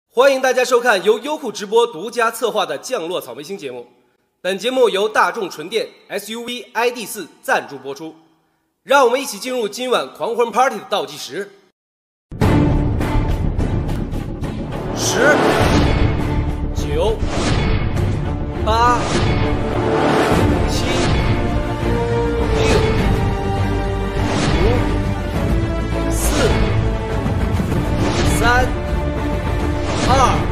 欢迎大家收看由优酷直播独家策划的降落草莓星节目。本节目由大众纯电 SUV ID.4 赞助播出。让我们一起进入今晚狂欢 Party 的倒计时。10、9、8、7、6、5、4、3、2。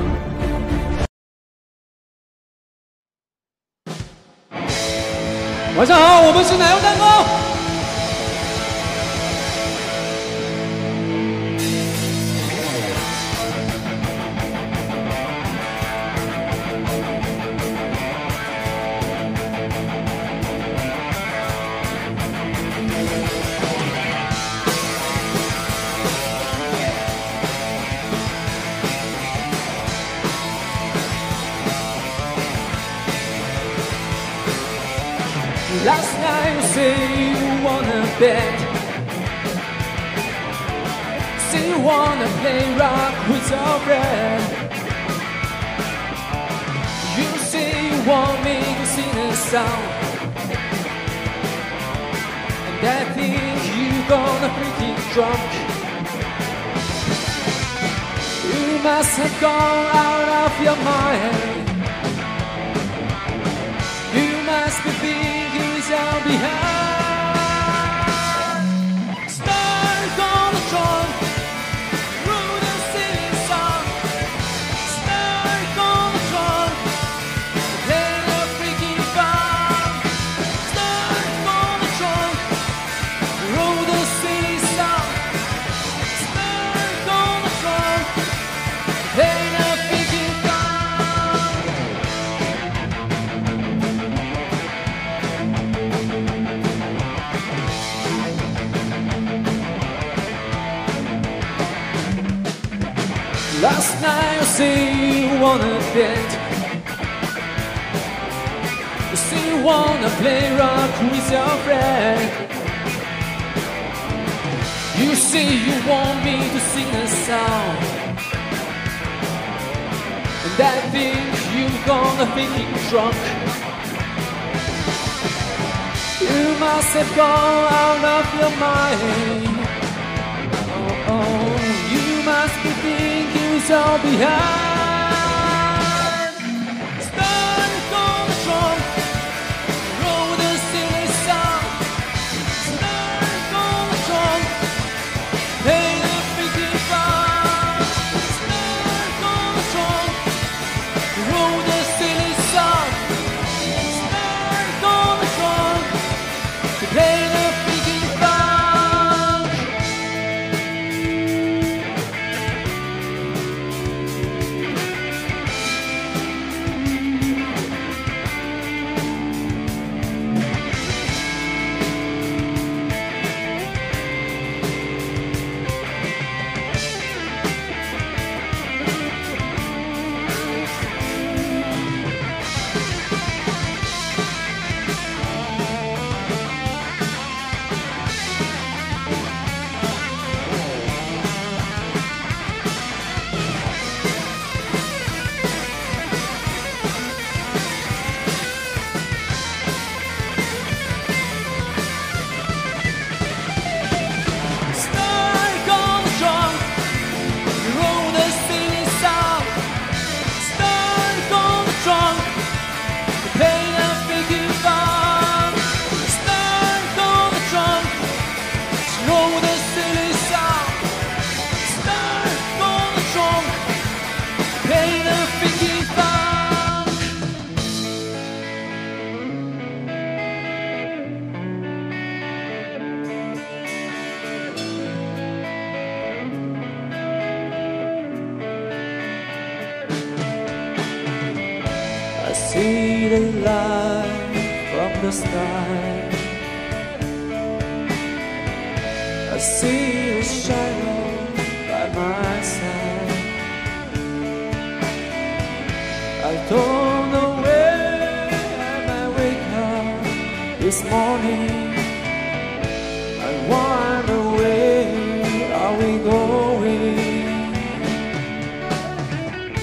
晚上好，我们是奶油蛋糕。Last night you say you wanna bet, say you wanna play rock with your friend. You say you want me to sing a song, and I think you're gonna freaking drunk. You must have gone out of your mind. You must be thinking down behind. Stuck on the trunk, through the city song. Stuck on the trunk, playing a freaking fun. Stuck on the trunk, through the city song. Stuck on the trunk, playing a freaking fun. Last night you say you wanna bet, you say you wanna play rock with your friend. You say you want me to sing a song, and I think you're gonna freaking drunk. You must have gone out of your mind. Oh, you must be thinking so behind. Stuck on the trunk, roll the silly song. Stuck on the trunk, play the freaking fun. Stuck on the trunk, roll the silly song. Stuck on the trunk, play the freaking fun. Stuck on the trunk, roll the silly song. Stuck on the trunk, play the freaking fun. Stuck on the trunk, roll the silly song. Stuck on the trunk, play the freaking fun. I see the light from the sky. I see you shining by my side. I don't know where I might wake up this morning. I wonder where are we going.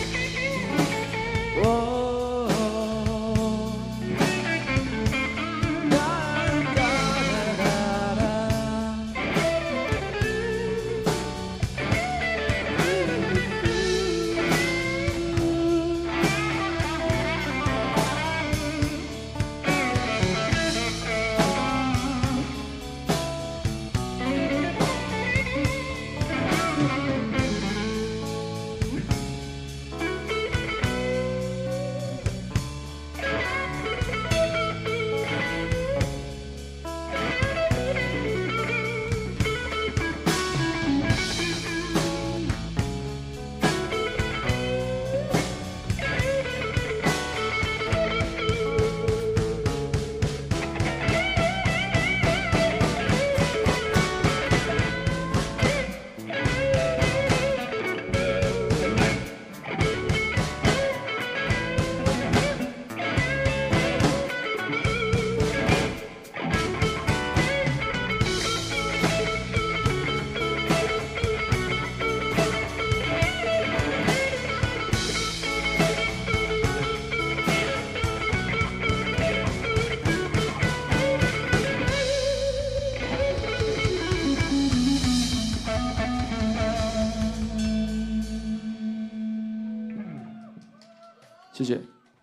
谢谢。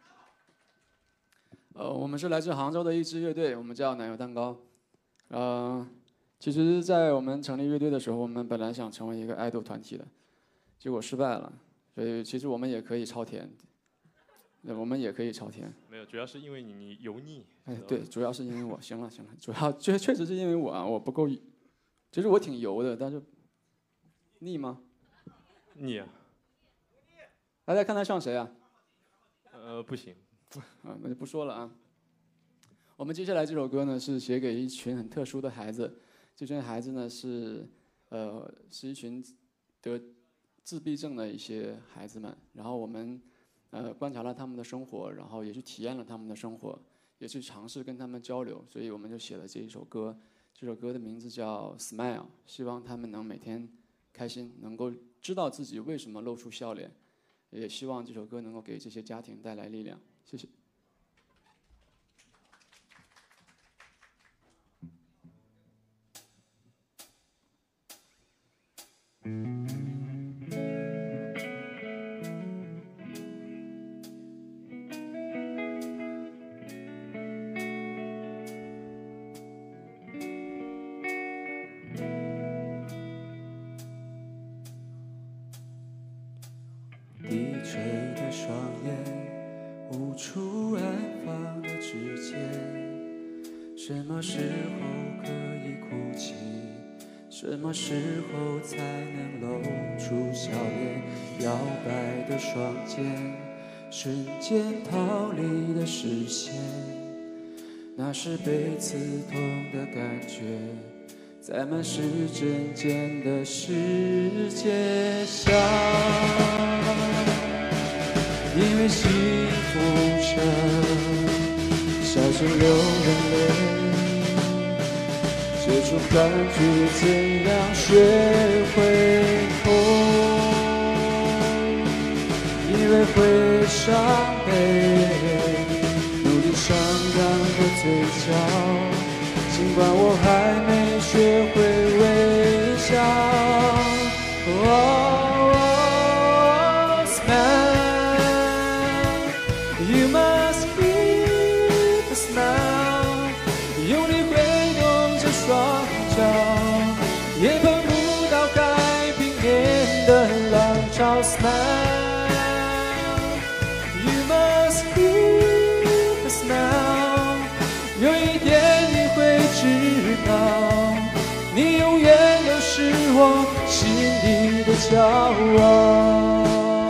我们是来自杭州的一支乐队，我们叫奶油蛋糕。其实，在我们成立乐队的时候，我们本来想成为一个爱豆团体的，结果失败了。所以，其实我们也可以超甜，我们也可以超甜。 没有，主要是因为你油腻。 哎，对，主要是因为我。行了，主要确实是因为我啊，我不够。其实我挺油的，但是腻吗？ 腻啊。 大家看他像谁啊？ 不行。 那就不说了啊。我们接下来这首歌呢，是写给一群很特殊的孩子。这群孩子呢是一群得自闭症的一些孩子们。然后我们观察了他们的生活，然后也去体验了他们的生活，也去尝试跟他们交流，所以我们就写了这一首歌。这首歌的名字叫《Smile》，希望他们能每天开心，能够知道自己为什么露出笑脸，也希望这首歌能够给这些家庭带来力量。谢谢。 低垂的双眼，无处安放的指尖，什么时候可以哭泣？什么时候才能露出笑脸？摇摆的双肩，瞬间逃离的视线，那是被刺痛的感觉，在满是针尖的世界下。因为幸福着，笑着流眼泪，这种感觉怎样学会痛？因为会伤悲，努力上扬的嘴角，尽管我还没学会微笑。You must keep a smile， 用力挥动着双脚，也碰不到海平面的浪潮。Smile， You must keep a smile， 有一天你会知道，你永远都是我心里的骄傲。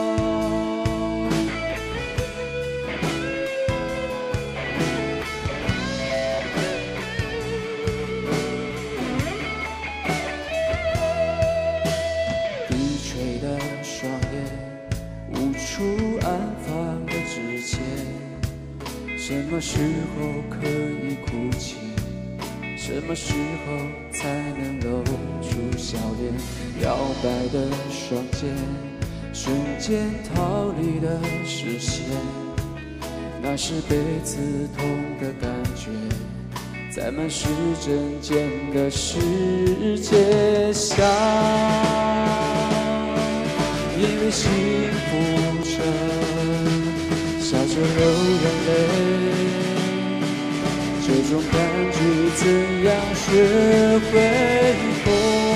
什么时候可以哭泣？什么时候才能露出笑脸？摇摆的双肩，瞬间逃离的视线，那是被刺痛的感觉，在满是针尖的世界下。因为幸福着，笑着流眼泪，这种感觉怎样学会痛？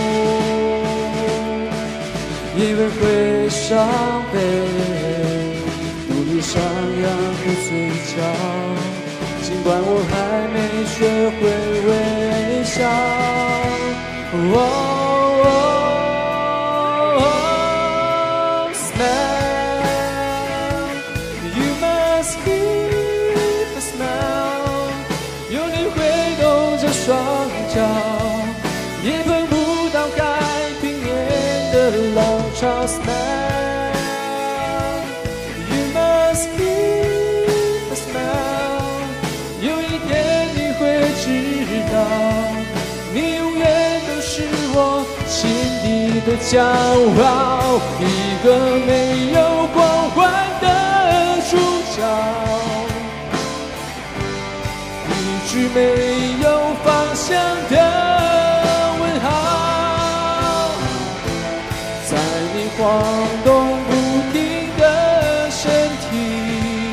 因为会伤悲，努力上扬的嘴角，尽管我还没学会微笑。双脚也碰不到海平面的浪潮。 Smile， You must keep a smile， 有一天你会知道，你永远都是我心底的骄傲。一个没有光环的主角，一句没有方向的问号，在你晃动不停的身体，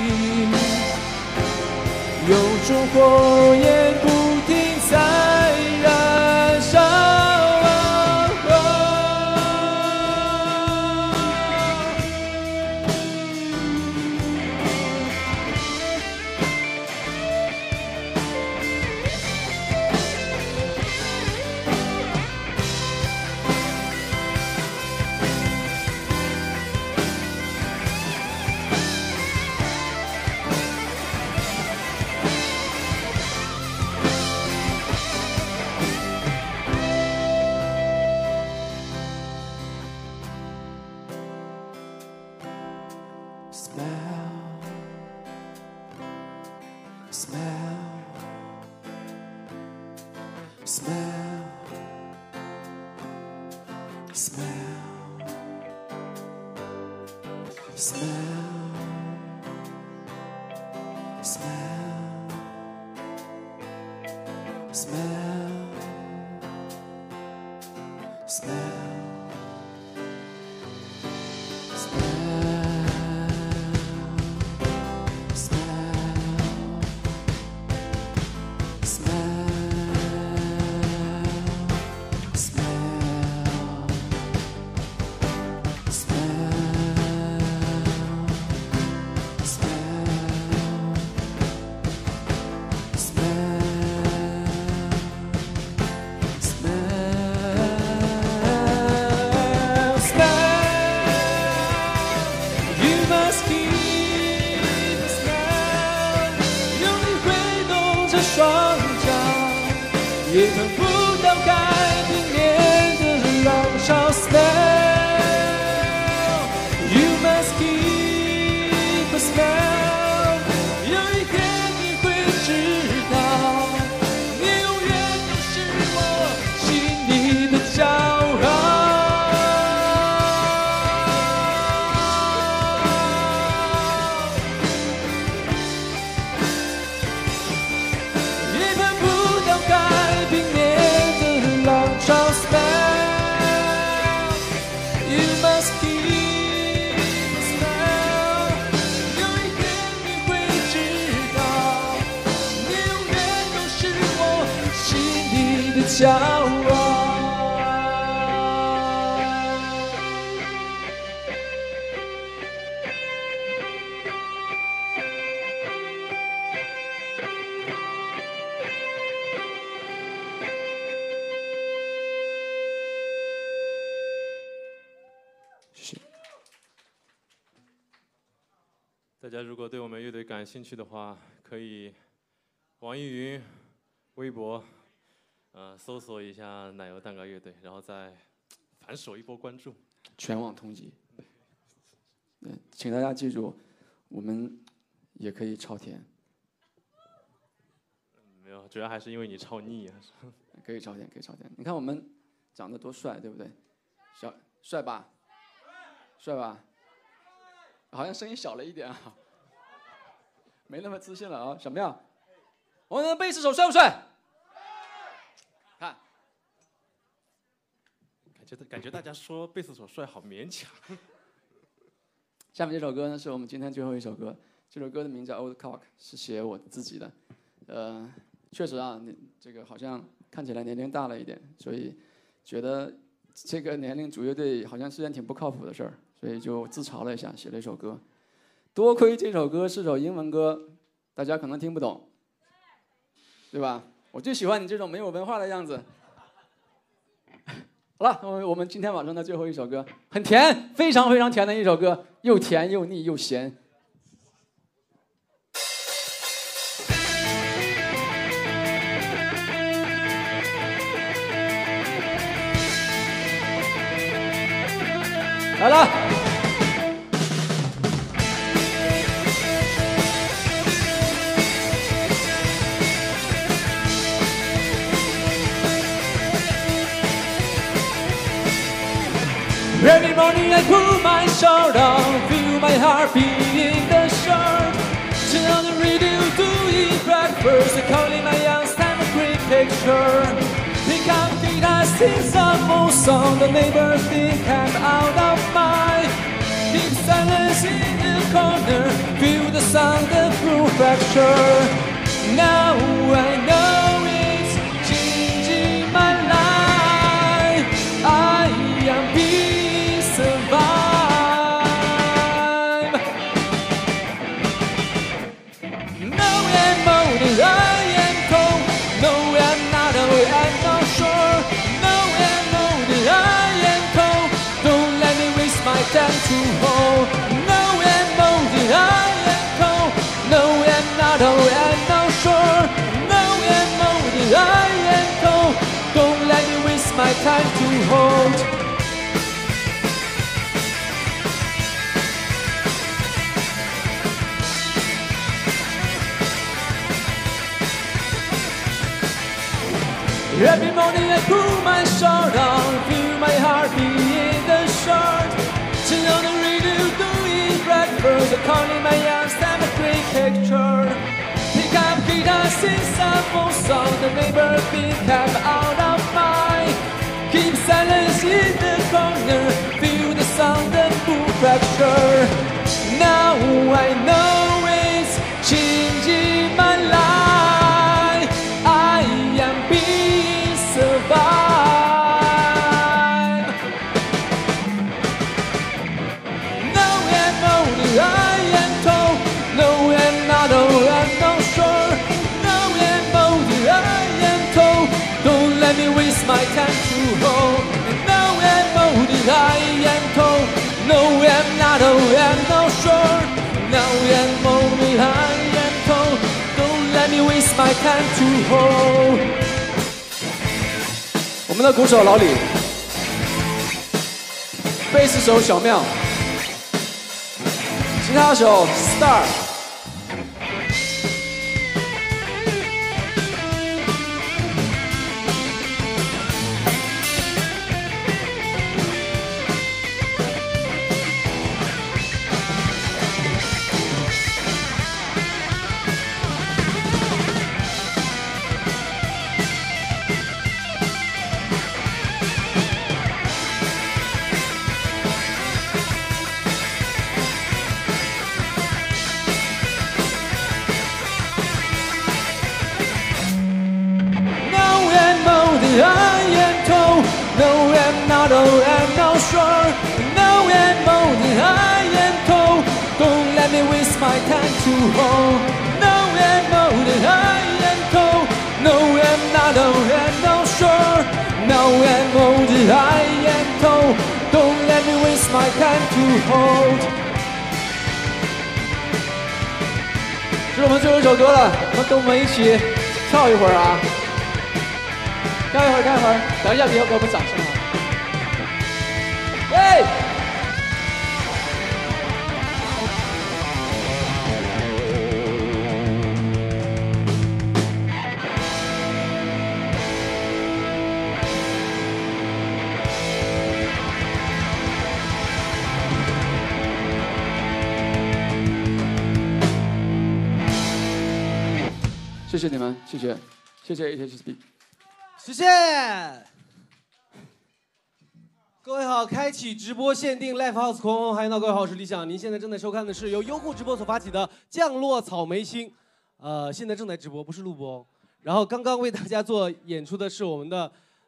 火焰不停在燃烧。也碰不到海平面的浪潮 smell You must keep a smell 有一天你会知道你永远都是我心里的骄傲也碰不到海平面的浪潮 smell You must keep a smell 有一天你会知道你永远都是我心里的骄傲大家如果对我们乐队感兴趣的话，可以网易云、微博，搜索一下奶油蛋糕乐队，然后再反手一波关注。 全网通缉。请大家记住，我们也可以超甜， 没有，主要还是因为你超腻啊。 可以超甜，可以超甜。你看我们长得多帅，对不对？帅吧？帅吧？好像声音小了一点啊，没那么自信了啊。什么样？我们的贝斯手帅不帅？看， 感觉大家说贝斯手帅好勉强。 下面这首歌呢，是我们今天最后一首歌。这首歌的名字叫《Old Cock》，是写我自己的。确实啊，这个好像看起来年龄大了一点，所以觉得这个年龄组乐队好像是件挺不靠谱的事儿，所以就自嘲了一下，写了一首歌。多亏这首歌是首英文歌，大家可能听不懂，对吧？我就喜欢你这种没有文化的样子。好了，我们今天晚上的最后一首歌，很甜，非常非常甜的一首歌，又甜又腻又咸。来了。Every morning I put my shirt on, feel my heart beating the shirt. Turn on the radio to eat breakfast, calling my young stand a great picture. Pick up guitar, sing some old song, the neighbors think I'm out of mind. Keep silence in the corner, feel the sound of groove fracture. Now I know it's changing my life. I am being survived. No I'm molded, I am cold. No I'm not, oh I'm not sure. No I'm molded, I am cold. Don't let me waste my time to hold. No I'm molded, I am cold. No I'm not, oh I'm not sure. No I'm molded, I am cold. Don't let me waste my time to hold. Every morning I pull my shirt on, feel my heart beat in the shirt. Turn on the radio, doing breakfast, calling my arms, I'm a great picture. Pick up guitar, sing some old song, the neighbor think I'm out of mind. Keep silence in the corner, feel the sound of full fracture. Now I know it's changing my life. I am being survived. No I'm only I am told. No I'm not, oh I'm not sure. No I'm only I am told. Don't let me waste my time to hold. And no I'm only I am told. No I'm not, oh I'm not sure. No I'm only I am told. Don't let me waste my time to hold. 我们的鼓手老李，贝斯手小妙，吉他手 Star。 I am told. No I'm not, oh I'm not sure. No I'm only I am told. Don't let me waste my time to hold. No I'm only I am told. No I'm not, oh I'm not sure. No I'm only I am told. Don't let me waste my time to hold. 这是我们最后一首歌了，我们跟我们一起跳一会儿啊！跳一会儿，跳一会儿，等一下，以后给我们掌声啊！喂！谢谢你们，谢谢，谢谢 HSB。 谢谢。各位好，开启直播限定 Live House 空，嗨闹，各位好，我是李想，您现在正在收看的是由优酷直播所发起的降落草莓星，现在正在直播，不是录播。然后刚刚为大家做演出的是我们的，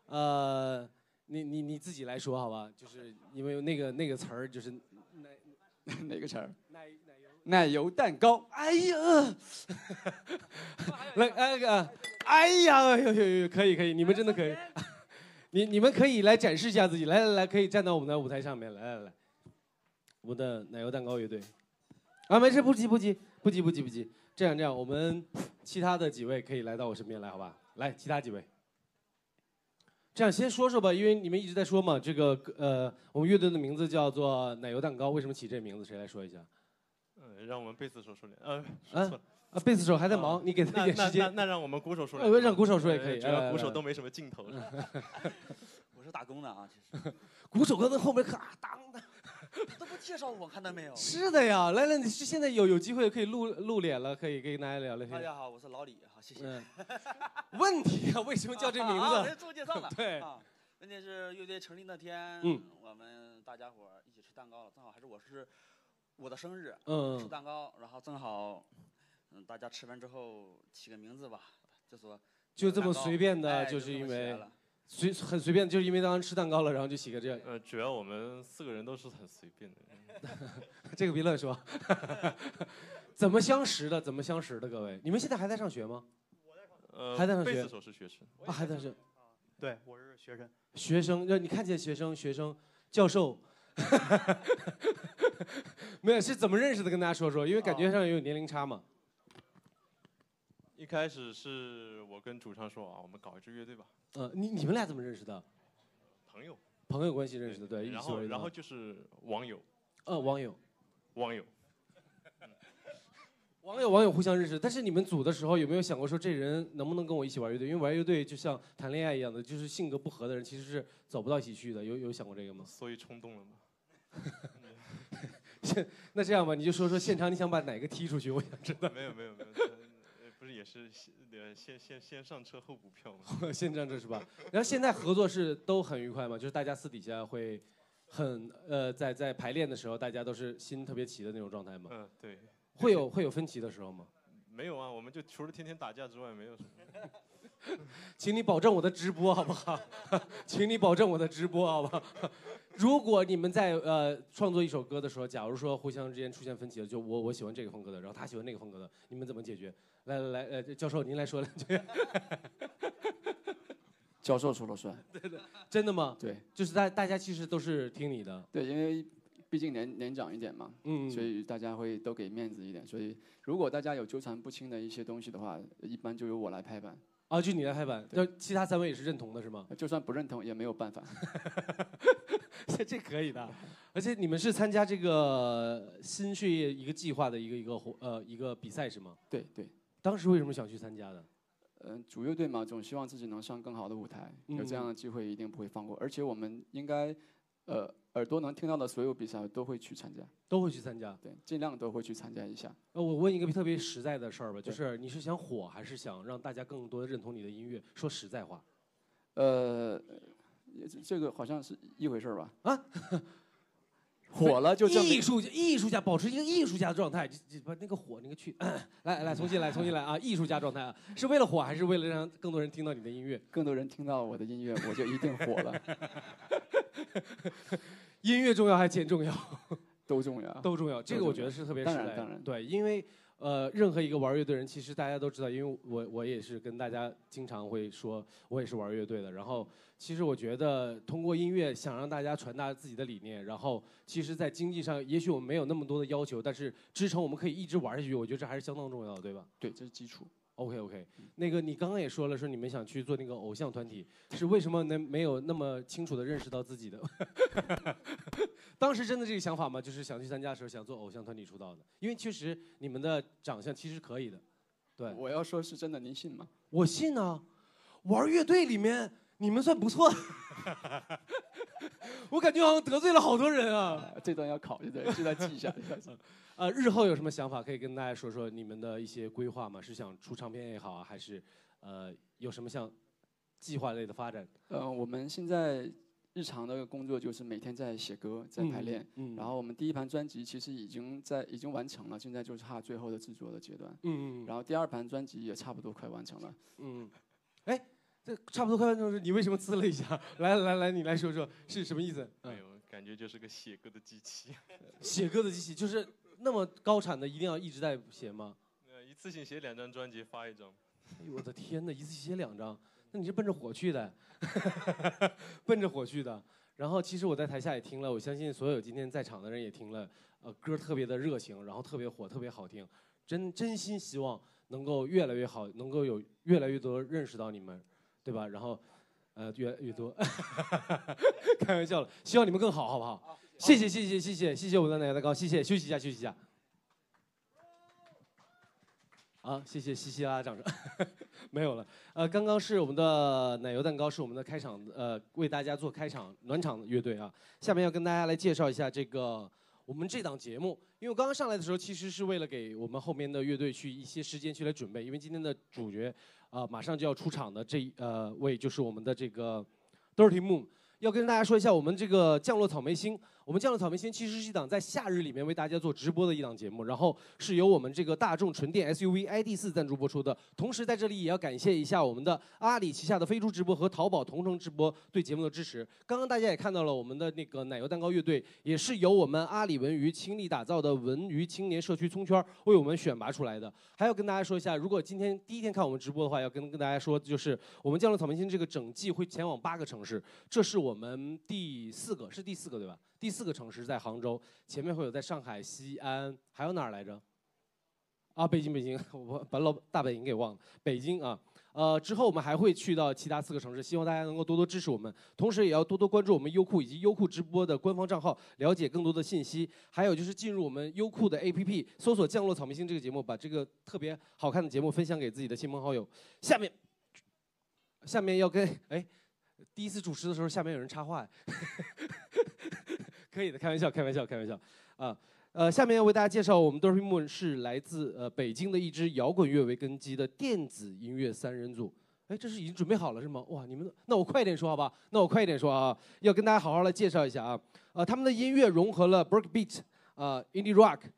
你自己来说好吧，就是因为那个词儿就是哪个词儿？奶油蛋糕。 哎呀，来哎呀，有，可以，你们真的可以，你们可以来展示一下自己，来，可以站到我们的舞台上面，来，我们的奶油蛋糕乐队，啊，没事，不急，这样，我们其他的几位可以来到我身边来，好吧？来，其他几位，这样先说说吧，因为你们一直在说嘛，这个我们乐队的名字叫做奶油蛋糕，为什么起这名字？谁来说一下？ 让我们贝斯手说点。 贝斯手还在忙，你给他一点时间。 那让我们鼓手说点。 让鼓手说也可以， 主要鼓手都没什么劲头。 我是打工的啊，其实。 鼓手刚才后面当的， 都不介绍我，看到没有？ 是的呀，来，你是现在有机会可以露脸了，可以跟大家聊聊天。 大家好，我是老李，好，谢谢。 问题啊，为什么叫这名字？ 自我介绍了。 对。 问题是乐队成立那天，我们大家伙一起吃蛋糕了，正好还是我的生日，吃蛋糕，然后正好， 大家吃完之后起个名字吧，就说就这么随便的， 哎就是因为了很随便，就是因为当时吃蛋糕了，然后就起个这样。 主要我们4个人都是很随便的。 这个别乱说。怎么相识的？怎么相识的？各位，你们现在还在上学吗？还在上学。 贝斯手是学生。 啊，还在上。 对，我是学生。 学生，让你看见学生、教授。没有，是怎么认识的？跟大家说说，因为感觉上有年龄差嘛。 一开始是我跟主唱说啊，我们搞一支乐队吧。 你们俩怎么认识的？朋友关系认识的，对。 然后就是网友。 网友。 网友互相认识，但是你们组的时候有没有想过说这人能不能跟我一起玩乐队？因为玩乐队就像谈恋爱一样的，就是性格不合的人其实是走不到一起去的。有想过这个吗？ 所以冲动了吗？ 那这样吧，你就说说现场你想把哪个踢出去？我想知道。 没有，不是也是先上车后补票吗？ 先上车是吧？然后现在合作是都很愉快吗？就是大家私底下会很在排练的时候，大家都是心特别齐的那种状态吗？ 对。 会有分歧的时候吗？ 没有啊，我们就除了天天打架之外，没有什么。 请你保证我的直播好不好？请你保证我的直播好不好？如果你们在创作一首歌的时候，假如说互相之间出现分歧了，就我喜欢这个风格的，然后他喜欢那个风格的，你们怎么解决？来，教授您来说两句。 教授说了算。 对，真的吗？ 对， 就是大家其实都是听你的。 对，因为毕竟年长一点嘛，所以大家会都给面子一点。所以如果大家有纠缠不清的一些东西的话，一般就由我来拍板。 啊，就你来拍板，就其他3位也是认同的是吗？ 就算不认同也没有办法。 这可以的，而且你们是参加这个新血液一个计划的一个比赛是吗？ 对。 当时为什么想去参加的？ 主乐队嘛，总希望自己能上更好的舞台，有这样的机会一定不会放过。而且我们应该，耳朵能听到的所有比赛都会去参加。 都会去参加？ 对，尽量都会去参加一下。 我问一个特别实在的事儿吧，就是你是想火，还是想让大家更多的认同你的音乐？说实在话。 这个好像是一回事儿吧？ 啊。 火了就证明艺术家保持一个艺术家的状态，把那个火那个去，来重新来啊！艺术家状态啊，是为了火还是为了让更多人听到你的音乐？ 更多人听到我的音乐，我就一定火了。 音乐重要还是钱重要？ 都重要， 都重要。这个我觉得是特别实在。 当然。 对，因为任何一个玩乐队人，其实大家都知道，因为我也是跟大家经常会说，我也是玩乐队的。然后，其实我觉得通过音乐想让大家传达自己的理念，然后其实，在经济上也许我们没有那么多的要求，但是支撑我们可以一直玩下去，我觉得这还是相当重要的，对吧？ 对，这是基础。 OK， 那个你刚刚也说了，说你们想去做那个偶像团体，是为什么没有那么清楚的认识到自己的？当时真的这个想法吗？就是想去参加的时候想做偶像团体出道的，因为确实你们的长相其实可以的。对， 我要说是真的，您信吗？ 我信啊，玩乐队里面你们算不错的。我感觉好像得罪了好多人啊。 这段要考虑的，这段记一下。 日后有什么想法可以跟大家说说你们的一些规划吗？是想出唱片也好啊，还是有什么像计划类的发展？ 我们现在日常的工作就是每天在写歌，在排练。然后我们第1盘专辑其实已经完成了，现在就差最后的制作的阶段。然后第2盘专辑也差不多快完成了。 这差不多快完成时，你为什么呲了一下？来，你来说说是什么意思？ 没有，感觉就是个写歌的机器。 写歌的机器就是那么高产的，一定要一直在写吗？ 一次性写2张专辑发1张。 哎呦我的天哪，一次写2张，那你是奔着火去的，奔着火去的。然后其实我在台下也听了，我相信所有今天在场的人也听了，歌特别的热情，然后特别火，特别好听，真心希望能够越来越好，能够有越来越多认识到你们，对吧？然后越来越多，开玩笑了，希望你们更好，好不好？谢谢我们的奶奶糕，谢谢，休息一下。好，谢谢西西拉掌声，没有了。刚刚是我们的奶油蛋糕，是我们的开场，为大家做开场暖场乐队啊。下面要跟大家来介绍一下这个我们这档节目，因为我刚刚上来的时候，其实是为了给我们后面的乐队去一些时间去来准备，因为今天的主角马上就要出场的这位就是我们的这个 Dirty Moon。要跟大家说一下，我们这个降落草莓星， 我们酱料草莓星其实是一档在夏日里面为大家做直播的一档节目，然后是由我们这个大众纯电 SUV ID.4赞助播出的。同时在这里也要感谢一下我们的阿里旗下的飞猪直播和淘宝同城直播对节目的支持。刚刚大家也看到了我们的那个奶油蛋糕乐队，也是由我们阿里文娱倾力打造的文娱青年社区葱圈为我们选拔出来的。还要跟大家说一下，如果今天第一天看我们直播的话，要跟大家说，就是我们酱料草莓星这个整季会前往8个城市，这是我们第4个对吧？第4个城市在杭州，前面会有在上海、西安，还有哪儿来着？啊，北京，我把大本营给忘了，北京啊。之后我们还会去到其他4个城市，希望大家能够多多支持我们，同时也要多多关注我们优酷以及优酷直播的官方账号，了解更多的信息。还有就是进入我们优酷的 APP， 搜索《降落草莓星》这个节目，把这个特别好看的节目分享给自己的亲朋好友。下面要跟第一次主持的时候，下面有人插话，可以的，开玩笑啊。下面要为大家介绍我们 Dirty Moon 是来自北京的一支摇滚乐为根基的电子音乐3人组。这是已经准备好了是吗？哇，你们那我快点说好吧？要跟大家好好来介绍一下啊。他们的音乐融合了 breakbeat、indie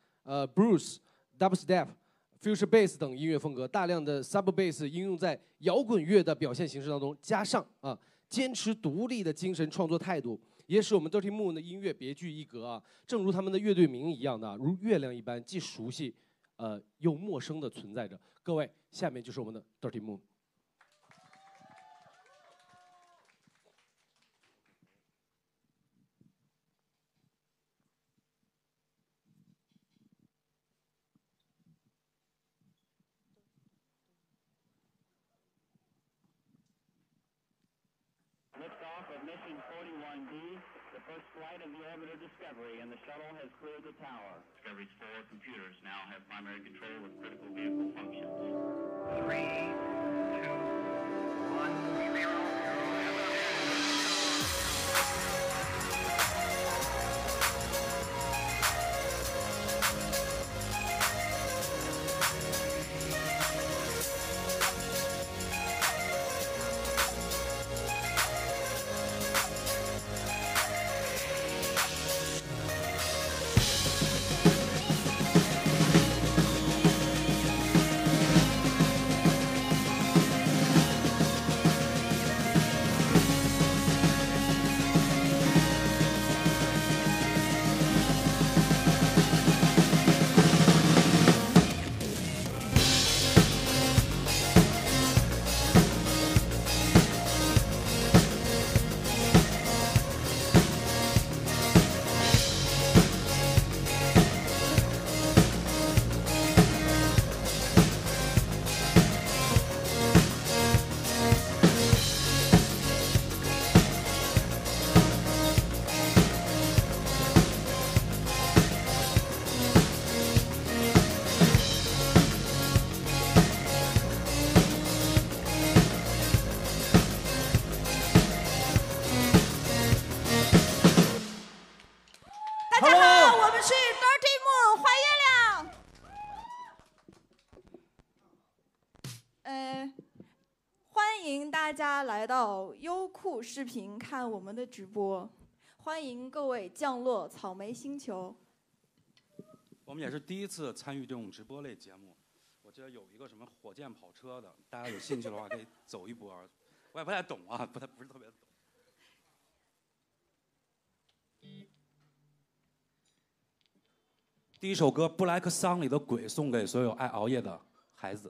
rock、blues、dubstep、future bass 等音乐风格，大量的 sub bass 应用在摇滚乐的表现形式当中，加上坚持独立的精神创作态度。也使我们 Dirty Moon 的音乐别具一格啊，正如他们的乐队名一样的，如月亮一般，既熟悉，又陌生的存在着。各位，下面就是我们的 Dirty Moon。 Liftoff of Mission 41D, the first flight of the orbiter Discovery, and the shuttle has cleared the tower. Discovery's 4 computers now have primary control of critical vehicle functions. 3, 2, 1, 0. 大家来到优酷视频看我们的直播，欢迎各位降落草莓星球。 我们也是第一次参与这种直播类节目，我记得有一个什么火箭跑车的，大家有兴趣的话可以走一波。我也不太懂啊，不是特别懂。第一首歌《布莱克桑里的鬼》送给所有爱熬夜的孩子。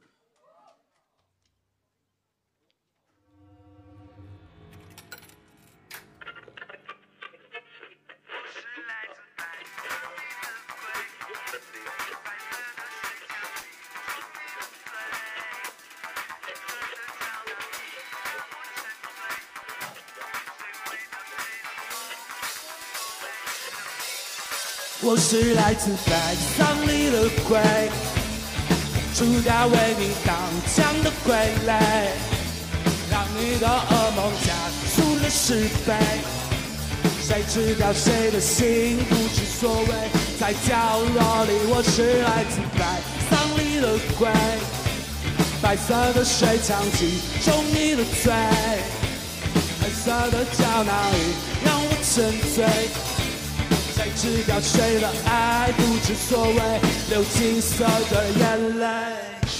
我是来自白桑里的鬼，出道为你挡枪的傀儡，让你的噩梦加速了10倍。谁知道谁的心不知所谓，在角落里我是来自白桑里的鬼，白色的水枪击中你的嘴，黑色的胶囊里让我沉醉。 谁知道谁的爱不知所谓，流金色的眼泪。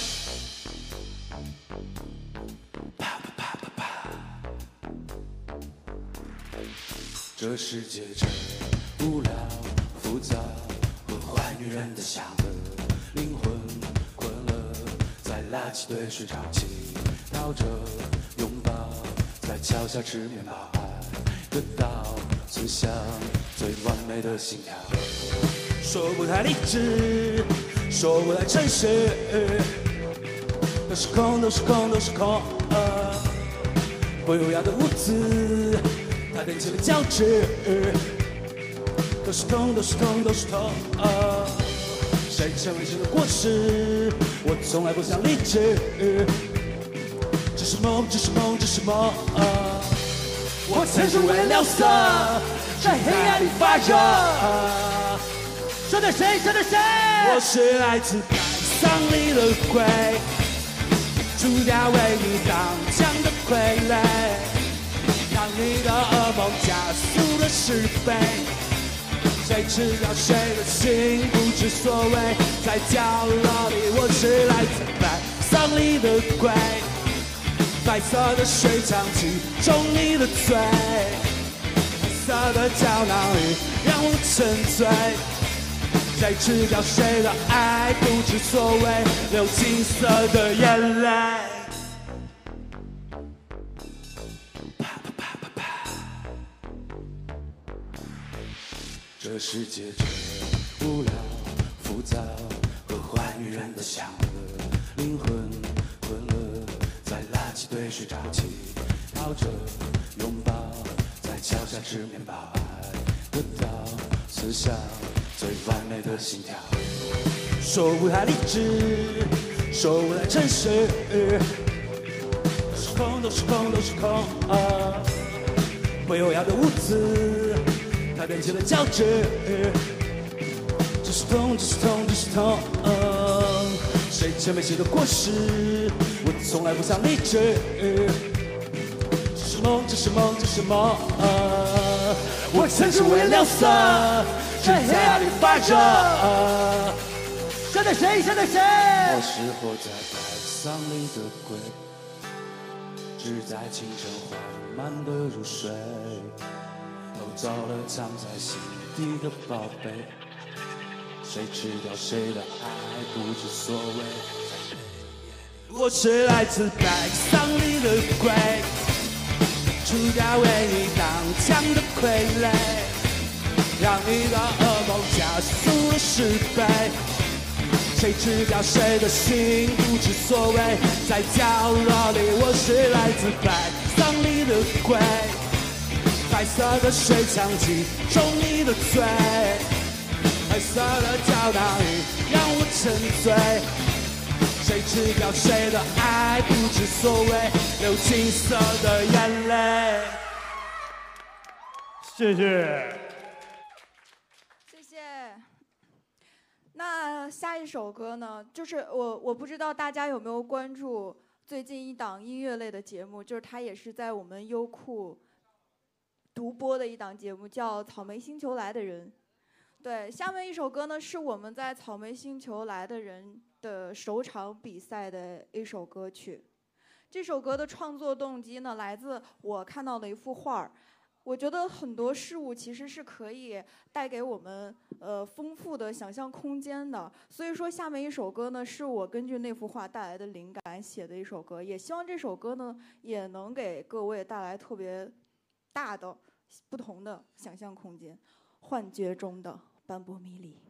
这世界真无聊、复杂和坏女人的想的，灵魂困了，在垃圾堆睡着起，抱着拥抱，在桥下吃面包，爱得到最像最完美的信条。 说不太理智，说不太诚实，都是空，都是空，都是空。不优雅的舞姿，它踮起了脚趾，都是痛，都是痛，都是痛。谁成为谁的果实，我从来不想理智，只是梦，只是梦，只是梦。我曾是为了聊色，在黑暗里发热。说的谁？说的谁？我是来自白丧里的鬼，除掉为你挡枪的傀儡，让你的噩梦加速了10倍。谁知道谁的心不知所谓，在角落里，我是来自白丧里的鬼，白色的水枪击中你的嘴，黑色的胶囊里让我沉醉。谁知道谁的爱不知所谓，流金色的眼泪。 这世界真无聊、复杂和坏女人的想的，灵魂困了，在垃圾堆睡着起，抱着拥抱，在桥下吃面包，爱得到思想最完美的信条。 说不太理智，说不太诚实，都是空，都是空，都是空。不优雅的舞姿，它踮起了脚趾，只是痛，只是痛，只是痛。谁成为谁的果实，我从来不想理智，只是梦，只是梦，只是梦。我曾是为了聊色，在黑暗里发热。说的谁？说的谁？ 我是活在白丧里的鬼，只在清晨缓慢的入睡，偷走了藏在心底的宝贝。谁吃掉谁的爱不知所谓。 我是来自白丧里的鬼，除掉为你挡枪的傀儡，让你的噩梦加速了10倍。谁知道谁的心不知所谓，在角落里，我是来自白丧里的鬼，白色的水枪击中你的嘴，黑色的胶囊里让我沉醉。谁知道谁的爱不知所谓，流金色的眼泪。 谢谢。 谢谢。那下一首歌呢？就是我不知道大家有没有关注最近一档音乐类的节目，就是它也是在我们优酷独播的一档节目，叫《草莓星球来的人》。对，下面一首歌呢，是我们在草莓星球来的人的首场比赛的一首歌曲。这首歌的创作动机呢，来自我看到的一幅画。我觉得很多事物其实是可以带给我们丰富的想象空间的，所以说下面一首歌呢，是我根据那幅画带来的灵感写的一首歌，也希望这首歌呢也能给各位带来特别大的不同的想象空间。幻觉中的斑驳迷离。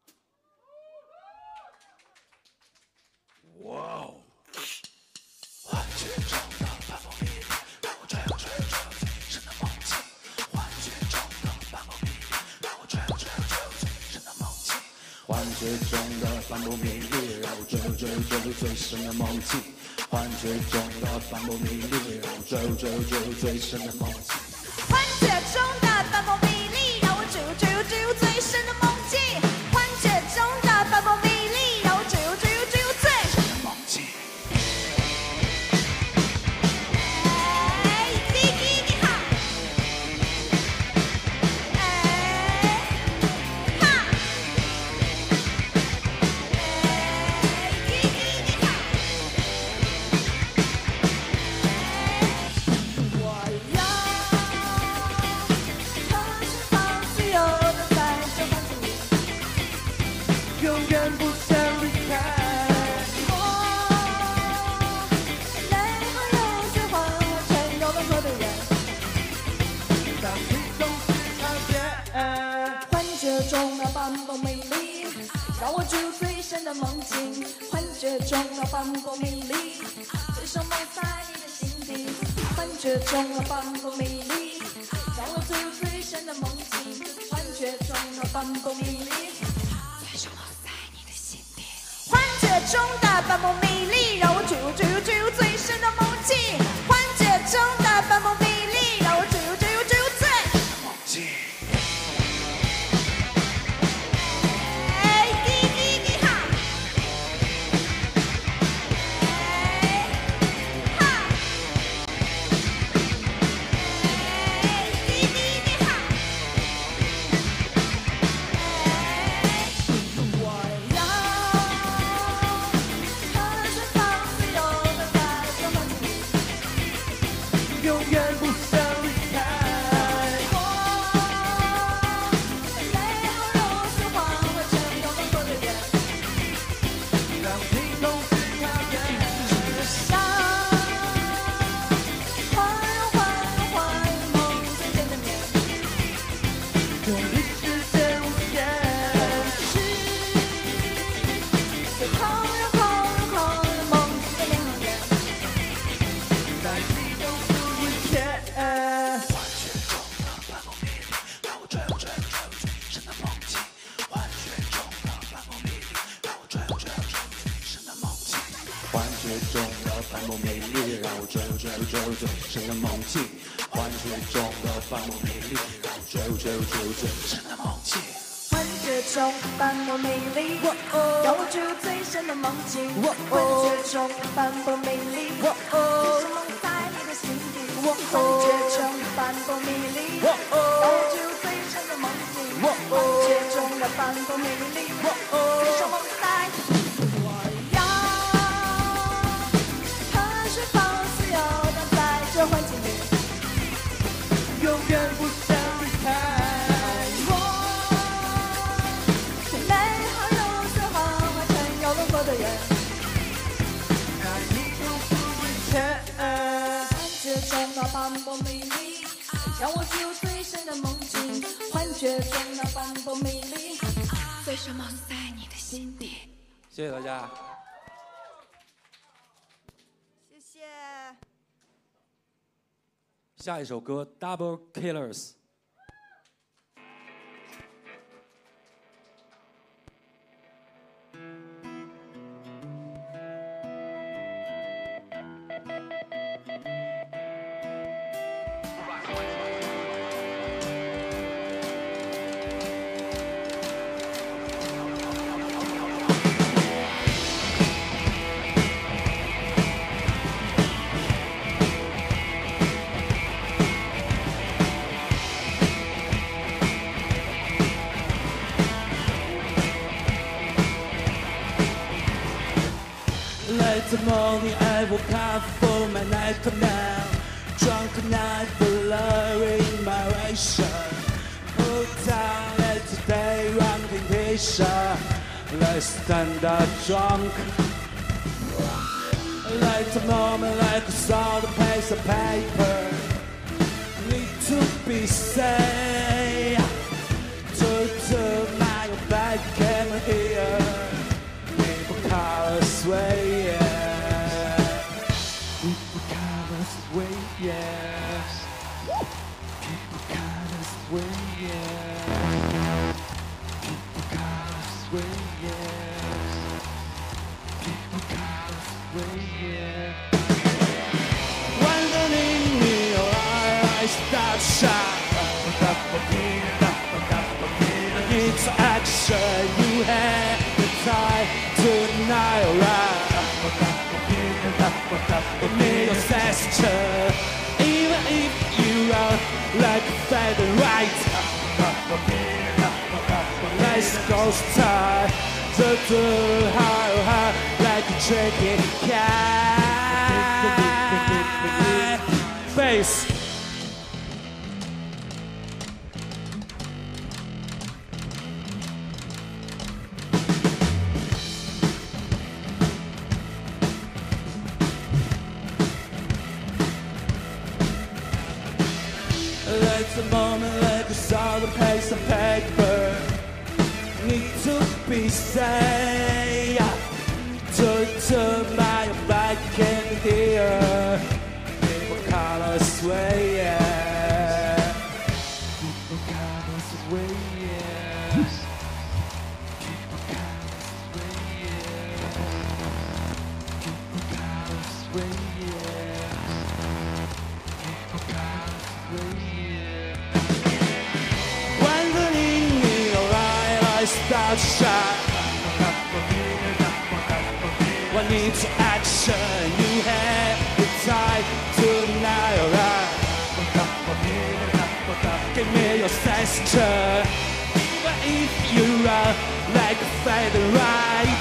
哇哦！幻觉中的斑驳迷离，让我这样追最深的梦境。幻觉中的斑驳迷离，让我这样追最深的梦境。幻觉中的斑驳迷离，让我追最深的梦境。幻觉中的斑驳迷离，让我追最深的梦境。 幻觉中的斑驳迷离，让我追最深的梦境。幻觉中的斑驳迷离，让我追最深的梦境。哎，弟弟你好。哎， 境，幻觉中的斑驳美丽，最终埋在你的心底。幻觉中的斑驳美丽，让我坠入最深的梦境。幻觉中的斑驳美丽，最终埋在你的心底。幻觉中的斑驳美丽，让我坠入最深的梦境。幻觉中的斑驳美丽，让我坠入最梦境。 永远不想离开。 美好如此化为成永恒的人， 让你同时考验。 像换梦最真的面， 用力实现无限。 最狂热梦最美好人。 在你中不一切。 幻觉中的斑驳美丽，让我坠入最深的梦境。幻觉中的斑驳美丽，让我坠入最深的梦境。 幻觉中斑驳美丽，让我坠入最深的梦境。幻觉中斑驳美丽，最终梦在你的心底。幻觉中斑驳美丽，让我坠入最深的梦境。幻觉中的斑驳美丽，最终梦在。我要和随放肆游荡在这环境里， 永远不想离开。 最美好如此幻化成有轮廓的人。 在你中不一切。 幻觉中的斑驳美丽，让我坠入最深的梦境。幻觉中的斑驳美丽，最终梦在你的心底。 谢谢大家。 谢谢。 下一首歌《Double Killers》。 Late morning, I woke up for my nightclub now. Drunk night, blurring my vision. Put down at today, ranking picture. Let's stand up drunk. Like a moment, like a salt, a piece of paper. Need to be safe. To my back camera here. People call us way, yeah. People call us way, yeah. People call us way, yeah. People call us way, yeah. People call us way, yeah. Wondering in your eyes, stop shine. It's action, you had the time tonight, right? It made a gesture, even if you are like a feather, right? Let's go start the high, like a tricky cat. Bass. Like the moment, like a salt, a piece of paper. Need to be safe. When the in your eyes start to shine, when it's action, you have the time to deny your eyes. Give me your sister, even if you run like a feather right.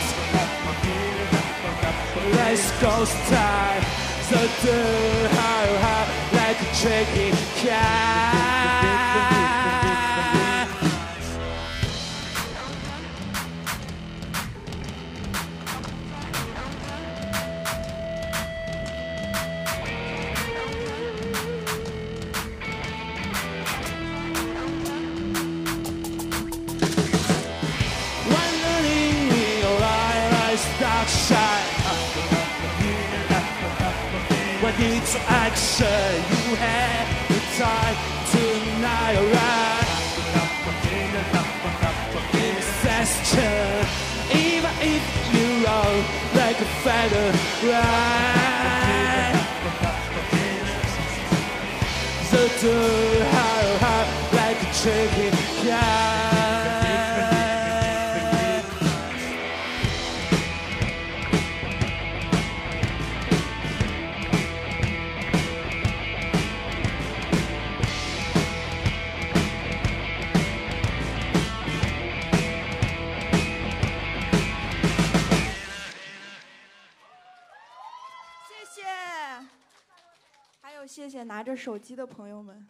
Let's go time, so do how like a tricky cat. When it's action, you have the time to deny your right. Incession, even if you roll like a feather, right? So do how like a tricky cat. 谢谢拿着手机的朋友们，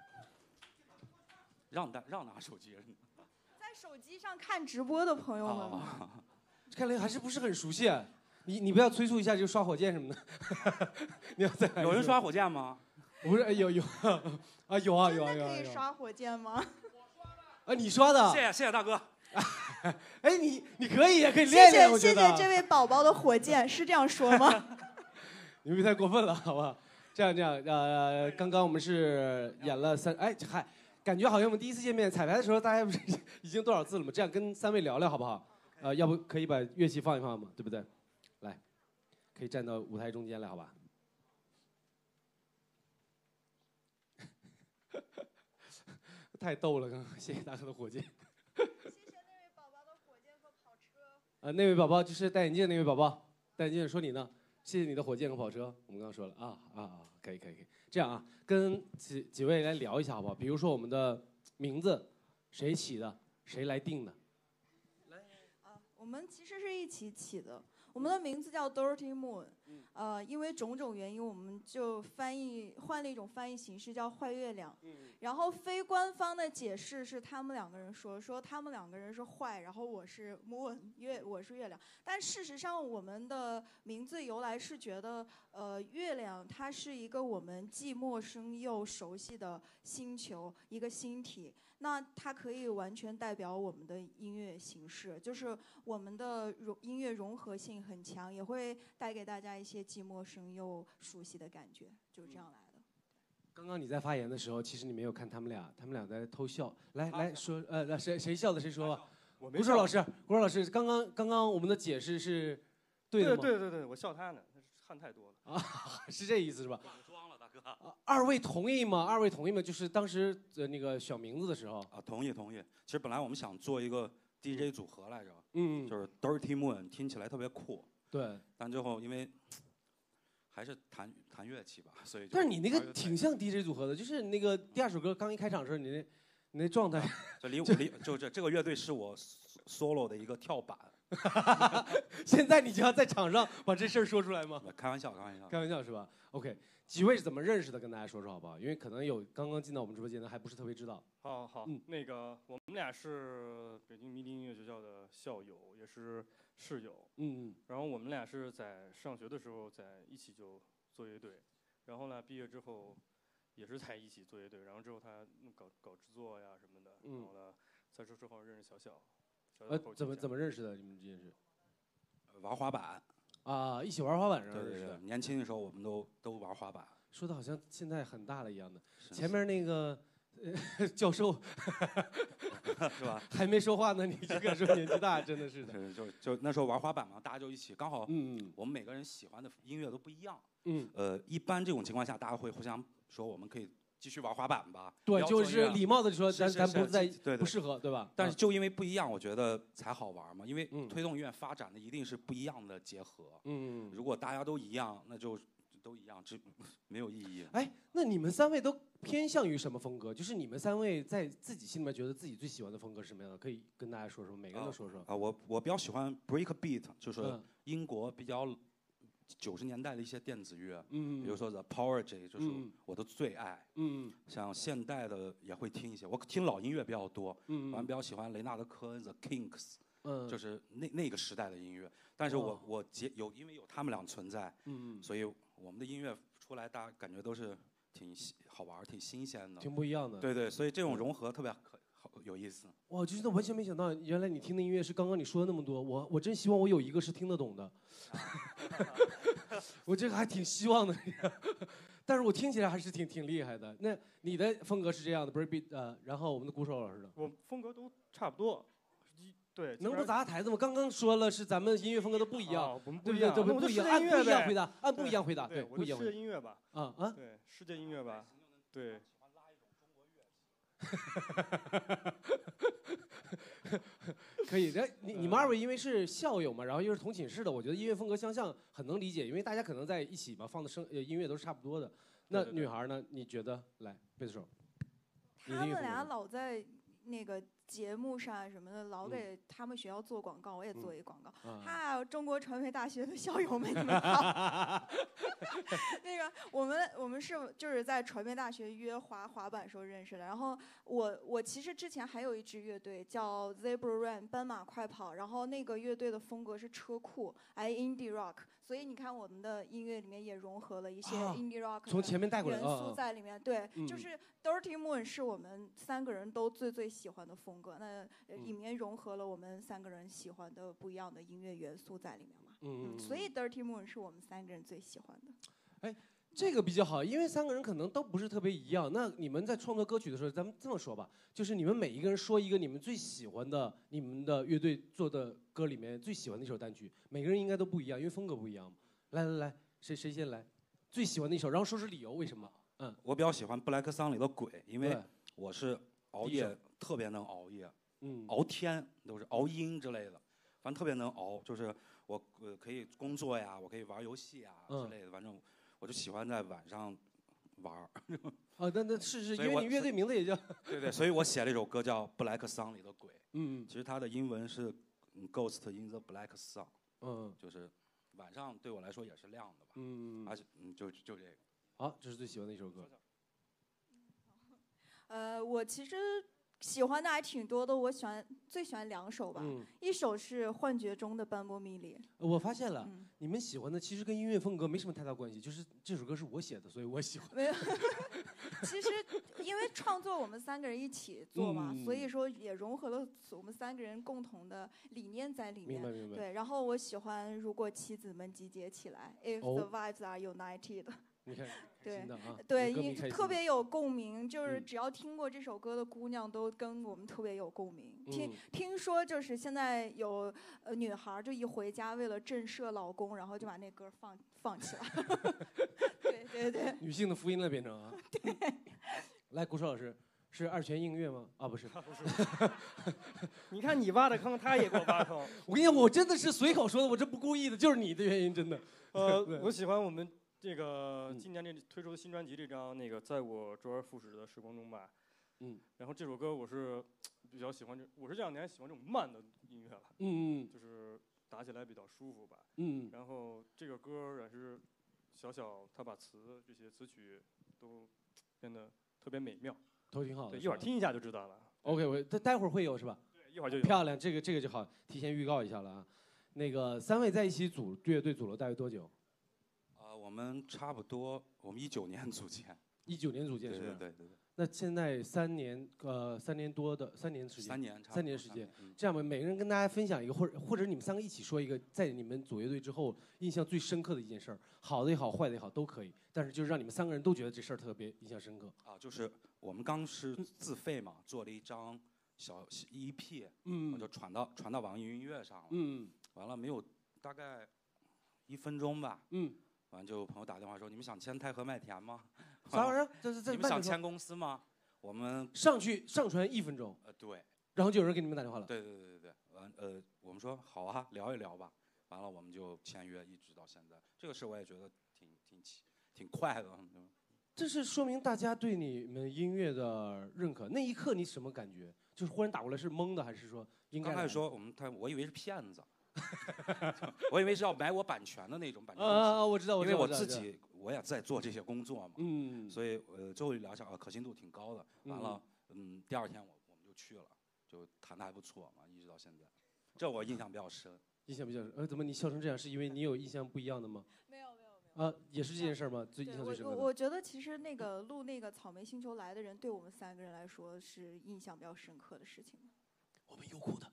让拿手机， 在手机上看直播的朋友们， 看来还是不是很熟悉。你不要催促一下就刷火箭什么的。你要再有人刷火箭吗？ 不是有啊有啊。 可以刷火箭吗？ 啊，你刷的？ 谢谢大哥。 哎，你可以练练，我觉得。 谢谢这位宝宝的火箭，是这样说吗？ 你们太过分了，好吧？这样，刚刚我们是演了感觉好像我们第一次见面彩排的时候，大家不是已经多少次了吗？这样跟3位聊聊好不好？要不可以把乐器放一放嘛，对不对？来，可以站到舞台中间来，好吧？太逗了，刚刚谢谢大哥的火箭。谢谢那位宝宝的火箭和跑车。那位宝宝就是戴眼镜的那位宝宝，戴眼镜说你呢？谢谢你的火箭和跑车，我们刚刚说了可以。这样啊，跟几位来聊一下好不好？比如说我们的名字，谁起的？谁来定的？ 我们其实是一起起的。我们的名字叫 Dirty Moon，因为种种原因，我们就换了一种翻译形式，叫坏月亮。然后非官方的解释是他们两个人说他们两个人是坏，然后我是 Moon， 我是月亮。但事实上，我们的名字由来是觉得，月亮它是一个我们既陌生又熟悉的星球，一个星体。那它可以完全代表我们的音乐形式，就是我们的音乐融合性很强，也会带给大家一些既陌生又熟悉的感觉，就是这样来的。 刚刚你在发言的时候，其实你没有看他们俩在偷笑。来说，谁笑的谁说吧。古手老师，刚刚我们的解释是对的吗？ 对，我笑他呢，汗太多了。 是这意思是吧？ 装了，大哥。 二位同意吗？就是当时那个选名字的时候。 同意。其实本来我们想做一个 DJ 组合来着，就是 Dirty Moon， 听起来特别酷。对。但最后因为还是弹乐器吧，所以。 但是你那个挺像 DJ 组合的，就是那个第2首歌刚一开场的时候，你那状态。 这个乐队是我 solo 的一个跳板。 现在你就要在场上把这事儿说出来吗？ 开玩笑是吧 ？OK， 几位是怎么认识的？跟大家说说好不好？因为可能有刚刚进到我们直播间的还不是特别知道。 好，那个我们俩是北京迷笛音乐学校的校友，也是室友。然后我们俩是在上学的时候在一起就做乐队，然后呢毕业之后也是在一起做乐队，然后之后他搞制作呀什么的，然后呢在这之后认识小小。 怎么认识的？你们之间是玩滑板啊，一起玩滑板上认识的。 年轻的时候我们都玩滑板。 说的好像现在很大了一样的。前面那个教授是吧？ 还没说话呢，你这个说年纪大，真的是的。 就那时候玩滑板嘛，大家就一起，刚好我们每个人喜欢的音乐都不一样。一般这种情况下，大家会互相说我们可以继续玩滑板吧。 对，就是礼貌的说咱不在对不适合，对吧？ 但是就因为不一样，我觉得才好玩嘛。因为推动音乐发展的一定是不一样的结合。如果大家都一样，那就都一样，这没有意义。 哎，那你们3位都偏向于什么风格？就是你们3位在自己心里面觉得自己最喜欢的风格是什么样的？可以跟大家说说，每个人都说说。 我比较喜欢 break beat， 就是英国比较90年代的一些电子乐，比如说 The Porridge 就是我的最爱。像现代的也会听一些，我听老音乐比较多。我比较喜欢雷纳德·科恩 The Kinks，就是那个时代的音乐。但是因为有他们俩存在，所以我们的音乐出来，大家感觉都是挺好玩、挺新鲜的， 挺不一样的。 对，所以这种融合特别好有意思。 哇，真的完全没想到，原来你听的音乐是刚刚你说的那么多。我真希望我有一个是听得懂的。我这个还挺希望的，但是我听起来还是挺厉害的。那你的风格是这样的 ，breakbeat， 然后我们的鼓手老师的， 我风格都差不多。对， 能不砸台子吗？刚刚说了是咱们音乐风格都不一样， 我们不一样， 对，不一样，按不一样回答，按不一样回答， 对， 不一样。 世界音乐吧，对，世界音乐吧，对。 可以，你们2位因为是校友嘛，然后又是同寝室的，我觉得音乐风格相像很能理解，因为大家可能在一起嘛，放的音乐都是差不多的。那女孩呢？你觉得？来，贝斯手。 他们俩老在那个节目上什么的，老给他们学校做广告，我也做一广告。嗨，中国传媒大学的校友们，你们好。那个我们是就是在传媒大学约滑板时候认识的。然后我其实之前还有一支乐队叫 Zebra Run 斑马快跑，然后那个乐队的风格是车库，indie rock。所以你看我们的音乐里面也融合了一些 indie rock 从前面带过来元素在里面。对，就是 Dirty Moon 是我们3个人都最喜欢的风格，那里面融合了我们3个人喜欢的不一样的音乐元素在里面嘛。所以 Dirty Moon 是我们3个人最喜欢的。 哎，这个比较好，因为3个人可能都不是特别一样。那你们在创作歌曲的时候，咱们这么说吧，就是你们每一个人说一个你们最喜欢的，你们的乐队做的歌里面最喜欢的一首单曲，每个人应该都不一样，因为风格不一样嘛。来，谁先来？最喜欢的一首，然后说说理由，为什么？ 我比较喜欢布莱克桑里的《鬼》，因为我是熬夜特别能熬夜，熬天都是熬鹰之类的，反正特别能熬，就是我可以工作呀，我可以玩游戏啊之类的，反正我就喜欢在晚上玩。 那是因为你乐队名字也叫对，所以我写了一首歌叫《布莱克桑里的鬼》。其实它的英文是 Ghost in the Black Sun。就是晚上对我来说也是亮的吧。而且就这个。 好，这是最喜欢的一首歌。 我其实喜欢的还挺多的，我最喜欢2首吧。一首是《幻觉中的斑驳迷离》。 我发现了，你们喜欢的其实跟音乐风格没什么太大关系，就是这首歌是我写的，所以我喜欢。 没有，其实因为创作我们3个人一起做嘛，所以说也融合了我们3个人共同的理念在里面。 明白。 对，然后我喜欢《如果妻子们集结起来》，If the Wives are United。 你看， 对，特别有共鸣，就是只要听过这首歌的姑娘都跟我们特别有共鸣。听说就是现在有女孩就一回家为了震慑老公，然后就把那歌放起来。对。 女性的福音了变成啊。 对。 来，鼓手老师，是2泉映月吗？啊，不是。 不是。你看你挖的坑，他也给我挖坑。 我跟你讲，我真的是随口说的，我这不故意的，就是你的原因，真的。 我喜欢我们。这个今年推出的新专辑这张那个在我周而复始的时光中吧，然后这首歌我是比较喜欢我是这2年喜欢这种慢的音乐了，就是打起来比较舒服吧，然后这个歌也是小他把这些词曲都变得特别美妙， 都挺好的， 对，一会儿听一下就知道了。 OK， 我待会儿会有是吧？ 对，一会儿就有。 漂亮，这个就好，提前预告一下了啊。那个3位在一起组乐队组了大约多久？ 我们差不多，我们19年组建。 19年组建是吧？ 对。 那现在3年多的3年时间。3年时间。这样吧，每个人跟大家分享一个，或者你们3个一起说一个，在你们组乐队之后印象最深刻的一件事儿，好的也好，坏的也好，都可以。但是就是让你们3个人都觉得这事儿特别印象深刻。 就是我们刚是自费嘛，做了一张小 EP， 我就传到网易云音乐上了，完了没有大概1分钟吧，完就有朋友打电话说你们想签太和麦田吗？ 啥玩意儿？这是你们想签公司吗？我们上传1分钟， 对， 然后就有人给你们打电话了。 对，完我们说好啊，聊一聊吧，完了我们就签约，一直到现在。这个事我也觉得挺快的。 这是说明大家对你们音乐的认可。那一刻你什么感觉？就是忽然打过来是懵的，还是说应该？ 刚开始说我以为是骗子，我以为是要买我版权的那种版权。 我知道， 因为我自己我也在做这些工作嘛，所以最后聊一下可信度挺高的。完了，第2天我们就去了，就谈得还不错嘛，一直到现在，这我印象比较深。 印象比较深。怎么你笑成这样？是因为你有印象不一样的吗？ 没有。 也是这件事儿吗？最印象最深刻的。 我觉得其实那个录那个草莓星球来的人，对我们3个人来说是印象比较深刻的事情。 我们优酷的。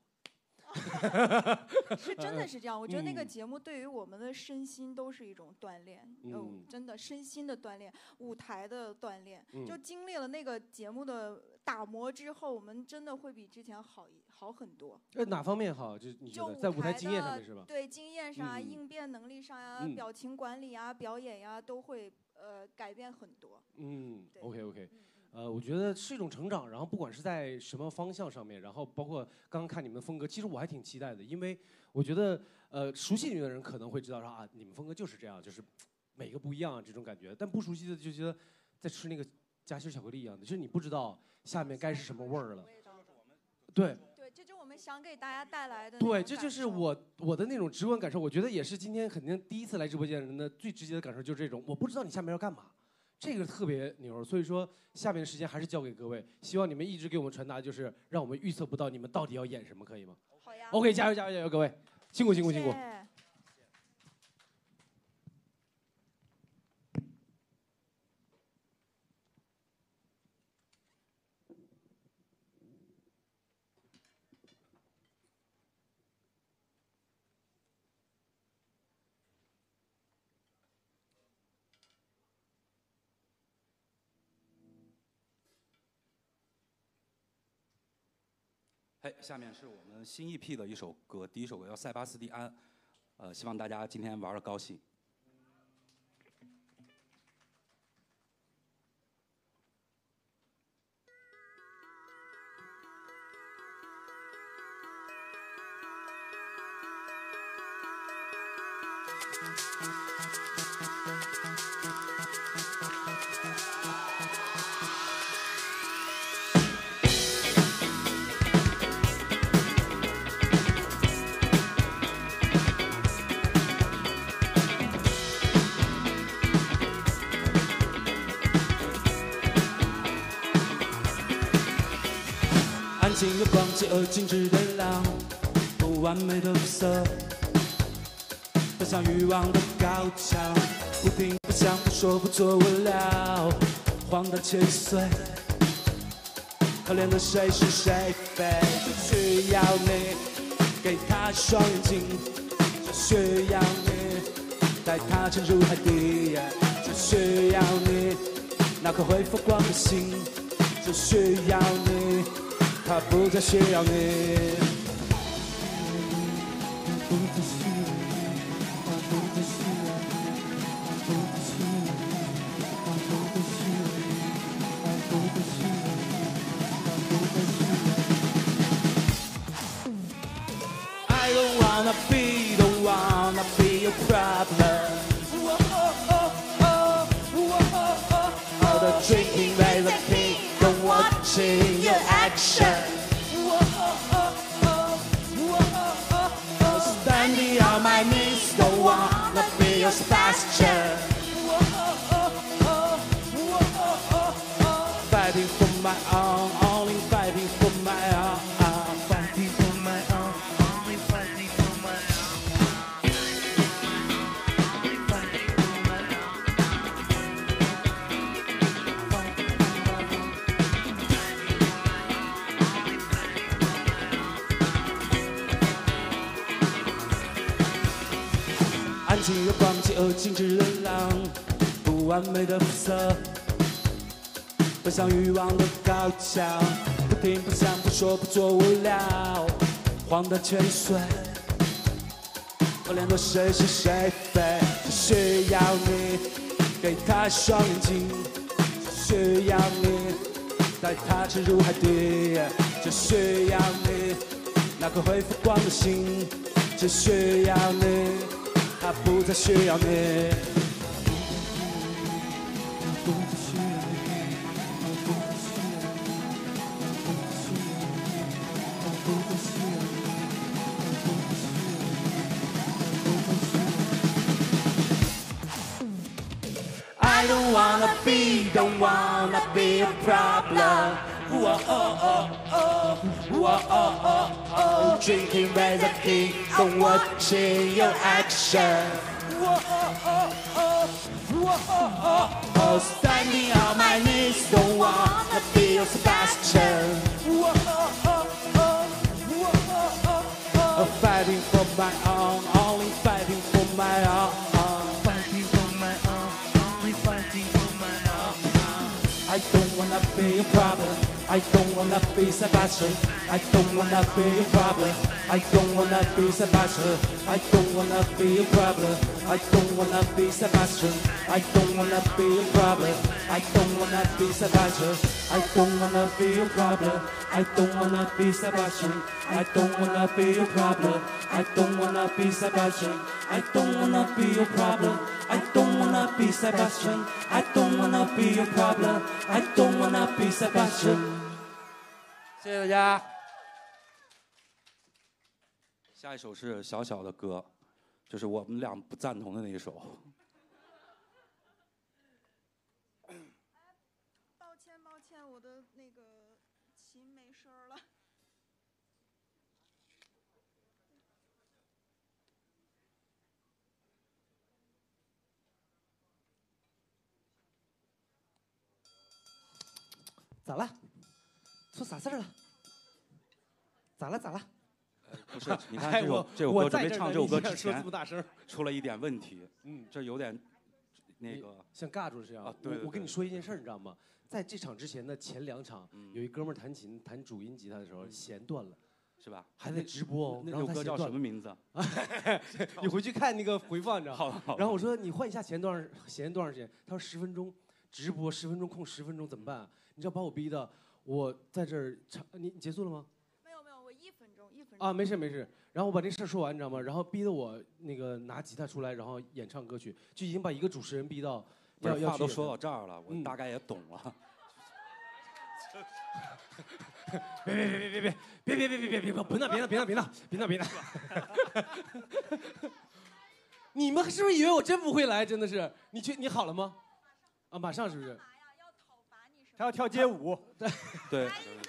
是真的是这样，我觉得那个节目对于我们的身心都是一种锻炼，真的身心的锻炼，舞台的锻炼，就经历了那个节目的打磨之后，我们真的会比之前好很多。 哪方面好？就你觉得在舞台经验上面是吧？ 对，经验上啊，应变能力上呀，表情管理啊，表演呀，都会改变很多。 OK。我觉得是一种成长，然后不管是在什么方向上面，然后包括刚刚看你们的风格，其实我还挺期待的，因为我觉得熟悉你们的人可能会知道说啊，你们风格就是这样，就是每个不一样这种感觉，但不熟悉的就觉得在吃那个夹心巧克力一样的，就是你不知道下面该是什么味儿了。对， 这就是我们想给大家带来的。 对，这就是我的那种直观感受，我觉得也是今天肯定第一次来直播间的人的最直接的感受就是这种，我不知道你下面要干嘛。这个特别牛，所以说下面的时间还是交给各位，希望你们一直给我们传达，就是让我们预测不到你们到底要演什么，可以吗？ 好呀。 OK， 加油，各位，辛苦。 下面是我们新 EP 的一首歌，第1首歌叫《塞巴斯蒂安》，希望大家今天玩得高兴。 安静又光洁而精致的浪，不完美的肤色，奔向欲望的高墙，不听不想不说不做不了，荒诞且碎，可怜的谁是谁非，就需要你给他一双眼睛，就需要你带他沉入海底，就需要你那颗会发光的心，就需要你。他不再需要你。I don't wanna be your problem. All the drinking, raise the king, don't watching your action. Standing on my knees, don't wanna be your Sebastian. Fighting for my own, only fighting for my own. Fighting for my own, only fighting for my own. Only fighting for my own. 安静又光洁而精致的浪，不完美的肤色，奔向欲望的高墙，不听，不想不说不做无聊，荒诞却水，我联络谁是谁非，只需要你给他双眼睛，只需要你带他沉入海底，只需要你那颗会发光的心，只需要你，他不再需要你。I don't wanna be a problem. Whoa, oh, oh, oh. Whoa, oh, oh, oh. Drinking whiskey, don't watching your action. Whoa, oh, oh, oh. Whoa, oh, oh, oh. Standing on my knees, don't wanna be a Sebastian. Whoa, oh, oh, oh. Whoa, oh, oh, oh. Fighting for my own, only fighting for my own. I don't wanna be a problem. I don't wanna be Sebastian. I don't wanna be a problem. I don't wanna be Sebastian. I don't wanna be a problem. I don't wanna be Sebastian. I don't wanna be a problem. I don't wanna be Sebastian. I don't wanna be a problem. I don't wanna be Sebastian. I don't wanna be a problem. I don't wanna be Sebastian. I don't wanna be a problem. I don't wanna be Sebastian. I don't wanna be a problem. I don't wanna be Sebastian. 谢谢大家。 下一首是小小的歌，就是我们俩不赞同的那一首。 抱歉，我的那个琴没声了。 咋了？出啥事儿了？咋了？ 不是，你看这首歌准备唱这首歌之前，出了一点问题。这有点那个像尬住了这样。 对， 我跟你说一件事儿，你知道吗？在这场之前的前2场，有一哥们儿弹琴弹主音吉他的时候弦断了， 是吧？ 还在直播哦。 那首歌叫什么名字？ 你回去看那个回放，你知道吗？ 好。 然后我说你换一下弦多长时间？他说10分钟，直播10分钟空10分钟怎么办？你知道把我逼的，我在这儿唱，你结束了吗？ 没有，我1分钟。 啊，没事。然后我把这事儿说完，你知道吗？然后逼得我那个拿吉他出来，然后演唱歌曲，就已经把一个主持人逼到要话都说到这儿了，我大概也懂了。 别，不闹！你们是不是以为我真不会来？真的是，你好了吗？啊，马上是不是？ 他要跳街舞。 对。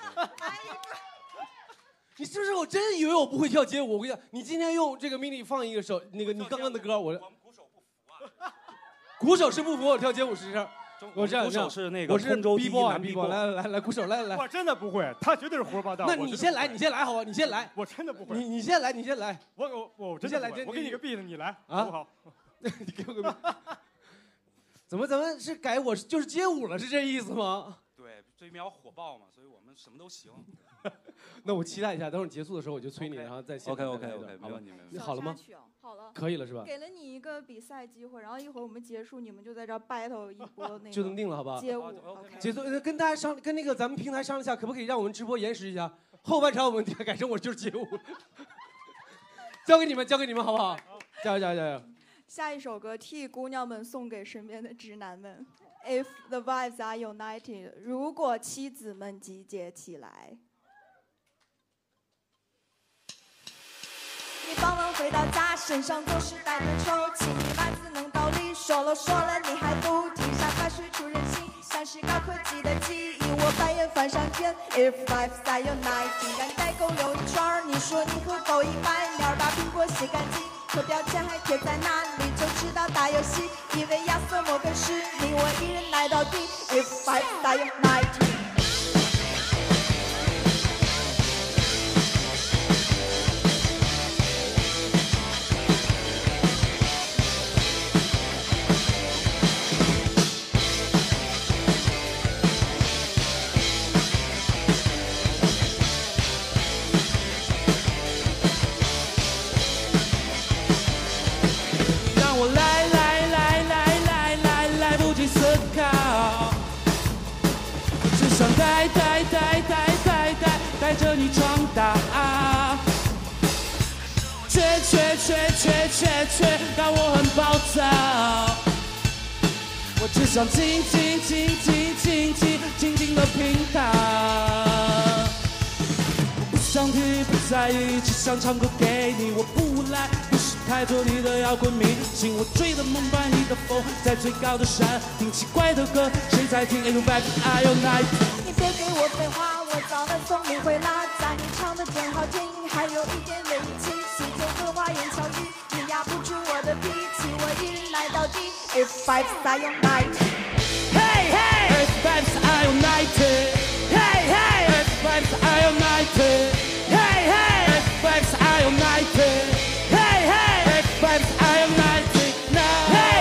你是不是我真以为我不会跳街舞？我跟你讲，你今天用这个 mini 放一个首那个你刚刚的歌，我们鼓手不服啊。鼓手是不服我跳街舞是这。我这样， 鼓手是那个我是通州第一男 B-boy， 来，鼓手来。 我真的不会，他绝对是胡说八道。 那你先来，好吧？你先来。 我真的不会。 你先来。 我真的来，我给你个 beat， 你来，好不好？ 你给我个 beat。怎么是改我就是街舞了？是这意思吗？ 对，这一秒火爆嘛，所以我们什么都行。 那我期待一下，等会儿结束的时候我就催你，然后再 OK， 没问题。 你好了吗？ 好了， 可以了是吧？ 给了你一个比赛机会，然后一会儿我们结束，你们就在这儿 battle 一波那个。 就能定了，好吧？ 街舞。 结束，跟大家跟那个咱们平台商量一下，可不可以让我们直播延时一下？后半场我们改成我就是街舞。交给你们，好不好？加油！ 下一首歌替姑娘们送给身边的直男们。If the wives are united， 如果妻子们集结起来。你傍晚回到家，身上总是带着臭气，你袜子弄倒立，说了你还不听，沙发睡出人心，像是高科技的记忆，我白眼翻上天。If wives are united， 干代沟溜一圈，你说你和狗一掰面，把苹果洗干净。可标签还贴在那里，就知道打游戏，以为亚瑟摩根士力，我一人来到底。If I die united。 带着你长大，却让我很暴躁。我只想静静的平躺，我不想听，不在意，只想唱歌给你。我不来，不是太做你的摇滚明星，我追的梦伴你的风，在最高的山听奇怪的歌，谁在听 ？Ain't back I all night。 你别给我废话，我早晚送你回拉萨，你唱的真好听，还有一点尾气息，就和花言巧语，你压不住我的脾气，我一人来到底。If vibes I all night。Hey hey。 If vibes I all night。Hey hey。If vibes I all night。Hey hey。If vibes I all night。Hey hey。If vibes I all night。Hey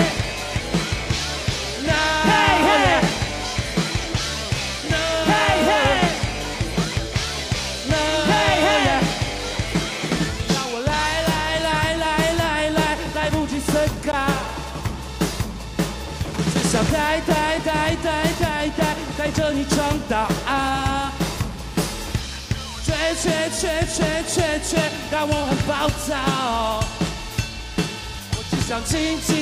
hey。Hey hey。让我来，来不及思考，只想带着你长大，却让我很暴躁。我只想静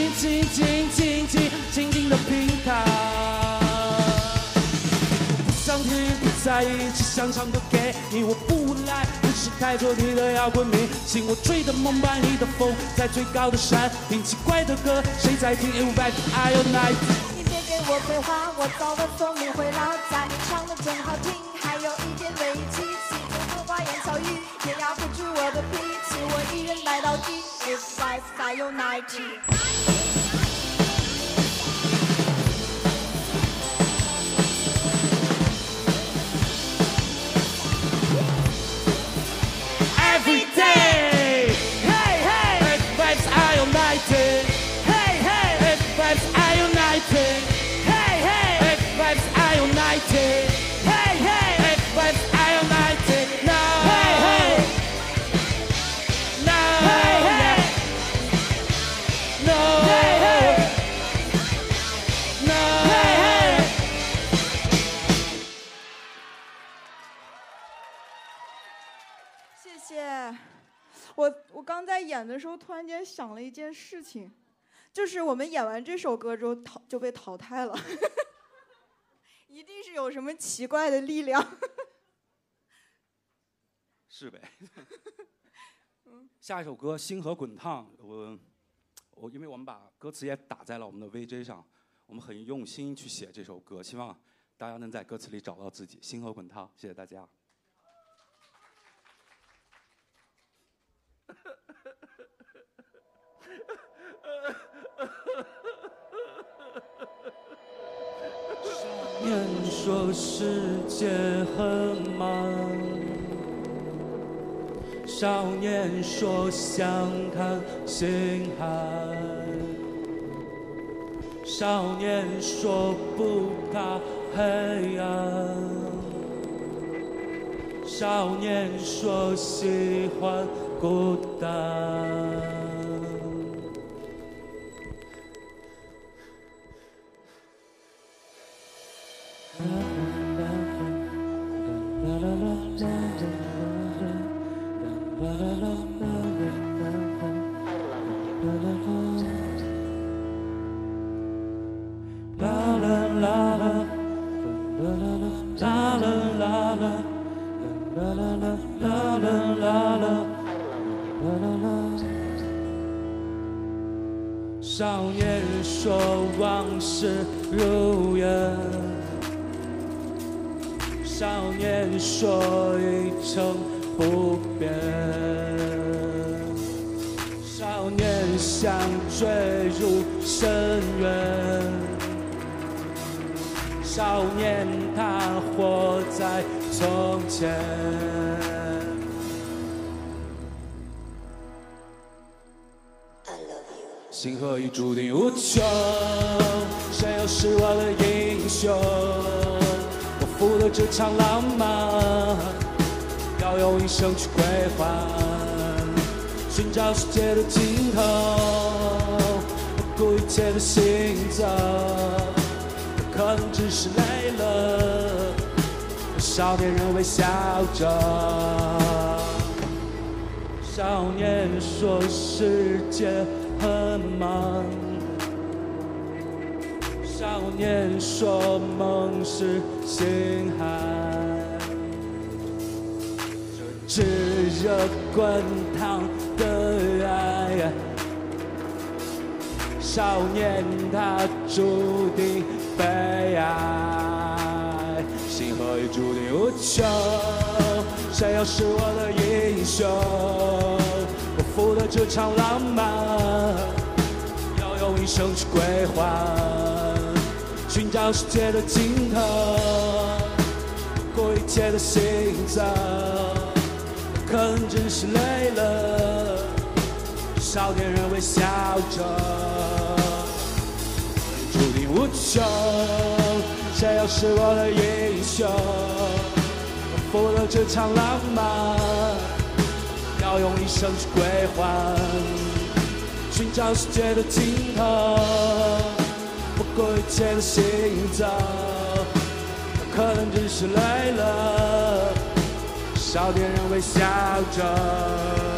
静的平躺。不想听，不在意，只想唱歌给你。我不来，不是太做你的摇滚明星，我追的梦伴你的风，在最高的山听奇怪的歌，谁在听 ？Ain't back I all night。 你别给我废话，我早晚送你回老家，你唱的真好听，还有一点尾气息，就和花言巧语，也压不住我的脾气，我一人来到底。If vibes I all night。 Every day, hey hey, if vibes are united, hey hey, if vibes are united, hey hey, if vibes are united, hey hey, if vibes are united, no, hey hey, no, hey hey, no, hey hey, no, hey hey. 谢谢。我刚在演的时候，突然间想了一件事情，就是我们演完这首歌之后就被淘汰了，一定是有什么奇怪的力量。 是呗。下一首歌《星河滚烫》，因为我们把歌词也打在了我们的 VJ 上，我们很用心去写这首歌，希望大家能在歌词里找到自己。星河滚烫，谢谢大家。 少年说世界很忙，少年说想看星海，少年说不怕黑暗，少年说喜欢孤单。少年说往事如烟，少年说一成不变，少年想坠入深渊，少年他活在从前。星河已注定无穷，谁又是我的英雄？我负了这场浪漫，要用一生去归还，寻找世界的尽头，不顾一切的行走，可能只是累了， 少年人微笑着。少年说世界很忙，少年说梦是心寒，这炙热滚烫的爱，少年他注定悲哀，心河也注定无穷。谁又是我的英雄？我负了这场浪漫，要用一生去归还，寻找世界的尽头，不顾一切的行走，可能只是累了。少年人微笑着，注定无穷。谁又是我的英雄？我负了这场浪漫，要用一生去归还，寻找世界的尽头，不顾一切的行走，可能只是累了。少年人微笑着。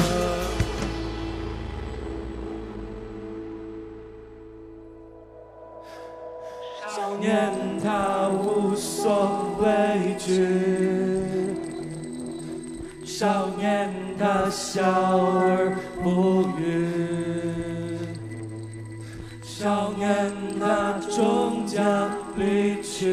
少年他无所畏惧，少年他笑而不语，少年他终将离去，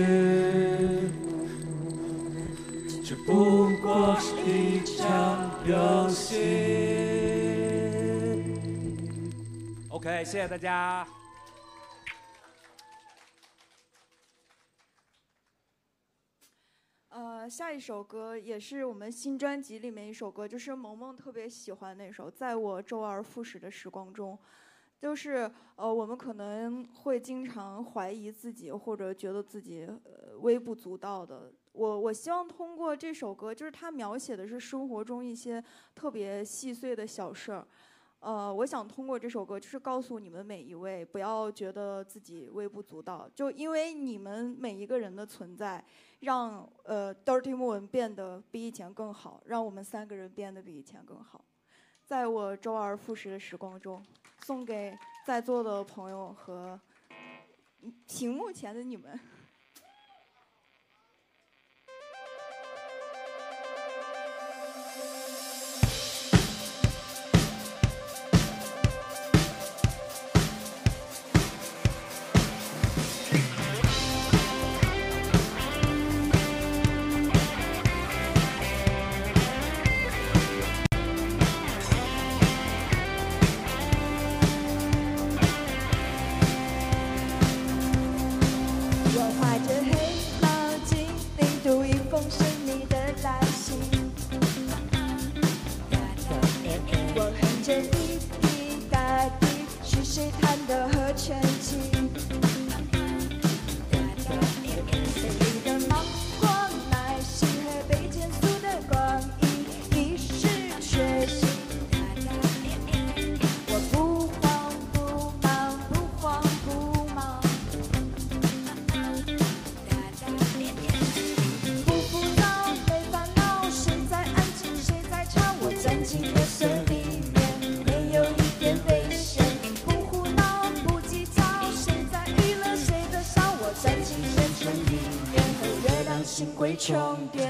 只不过是一场游戏。OK， 谢谢大家。 下一首歌也是我们新专辑里面一首歌，就是萌萌特别喜欢那首《在我周而复始的时光中》。就是我们可能会经常怀疑自己，或者觉得自己微不足道的。我希望通过这首歌，就是它描写的是生活中一些特别细碎的小事儿。我想通过这首歌，就是告诉你们每一位，不要觉得自己微不足道，就因为你们每一个人的存在，让Dirty Moon 变得比以前更好，让我们3个人变得比以前更好。在我周而复始的时光中，送给在座的朋友和屏幕前的你们。 重叠。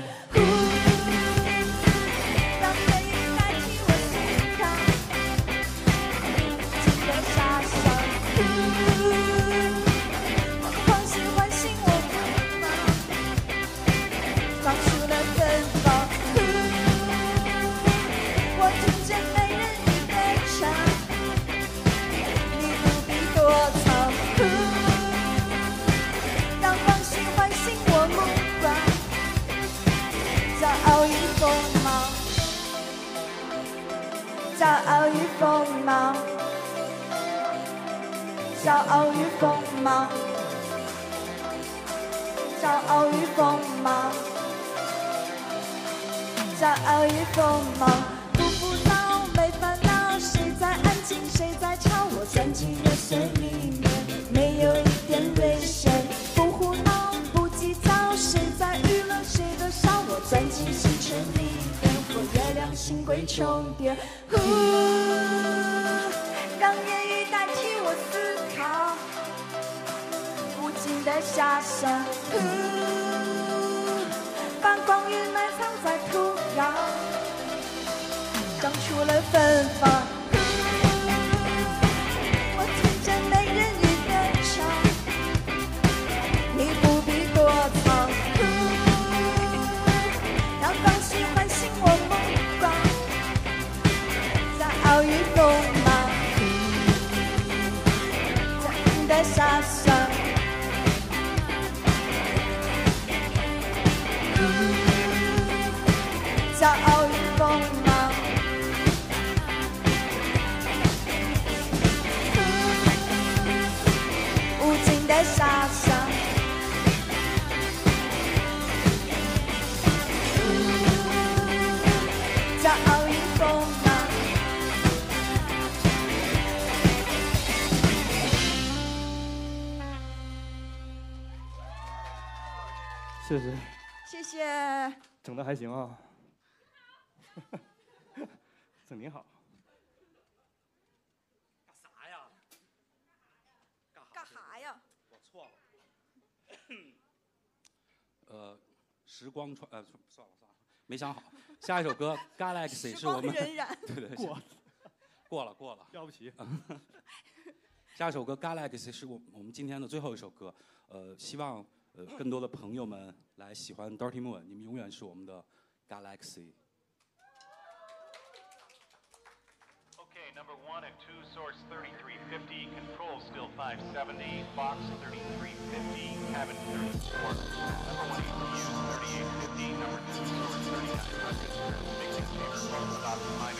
骄傲与锋芒，骄傲与锋芒，骄傲与锋芒。不浮躁，没烦恼，谁在安静，谁在吵？我钻进热水里面，没有一点危险。不胡闹，不急躁，谁在娱乐谁的少？我代替我思考，无尽的遐想，把光晕埋藏在土壤，长出了芬芳。我听着美人鱼歌唱，你不必躲藏，让光绪唤醒我梦光，在奥运锋芒，在你的遐想。骄傲与锋芒，无尽的遐想，骄傲与锋芒。 谢谢， 谢谢。 整的还行啊。整挺好。 干啥呀？ 干哈呀？ 我错了。时光算了，没想好。下一首歌《Galaxy》是我们对过了， 了不起。 下一首歌《Galaxy》是我们今天的最后一首歌。希望更多的朋友们来喜欢 Dirty Moon， 你们永远是我们的 Galaxy。 Number 1 and 2, source 3350, control still 570, box 3350, cabin 34. Number 1 ECU 3850, number 2 source 3900, mixing chamber both stop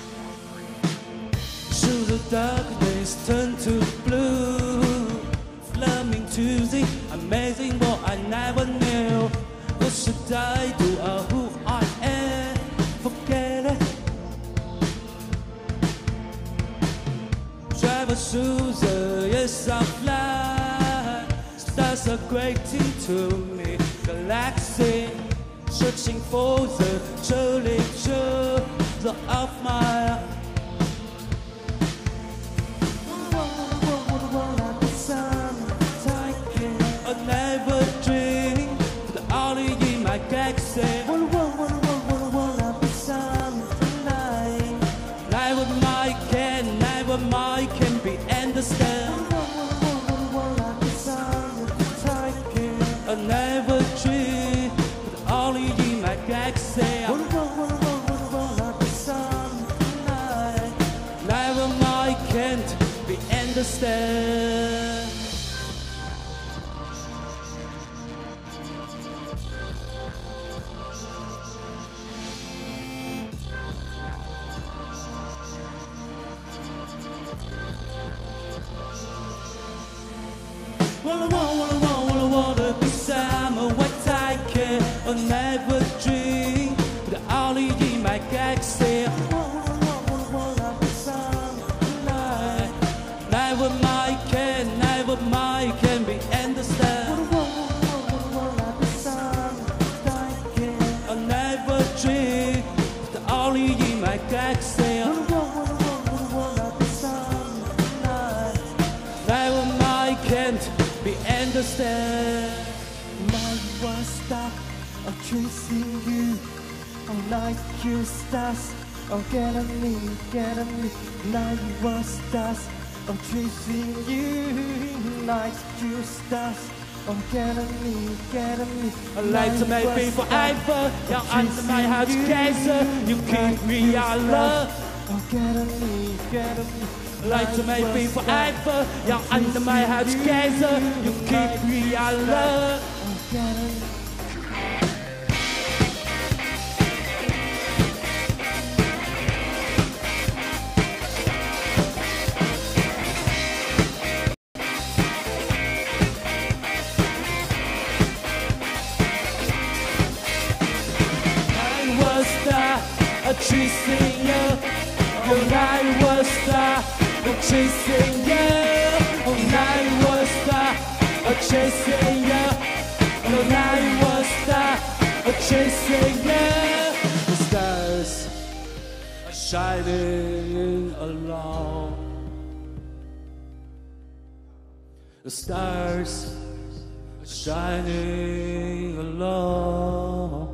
-43. So the dark days turn to blue, flaming to the amazing what I never knew. What should I do or who I am? Forget it. Travel through the years of life, stars are grating to me. Galaxy, searching for the truly truth of my. I never dream, but only in my galaxy. Never mind can be understand. I never dream, but only in my galaxy. Never mind can't be understand. Wanna be summer what I can. I never dream, but only in my galaxy. Never mind can be understand. I never dream, but only in my galaxy. Never mind can't be understand. Now you are stuck, I'm chasing you. I'm like you stars, oh get on me. Now you are stars, I'm chasing you. Like you stars, oh get on me. I like to make me forever. You're under my heart together. You keep me on love. Oh get on me. Like to make me forever. You're under my heart together. You keep me on love. Oh get on me. Chasing you, when I was chasing you, when I was chasing you, when I was chasing you. The stars are shining along. The stars are shining alone.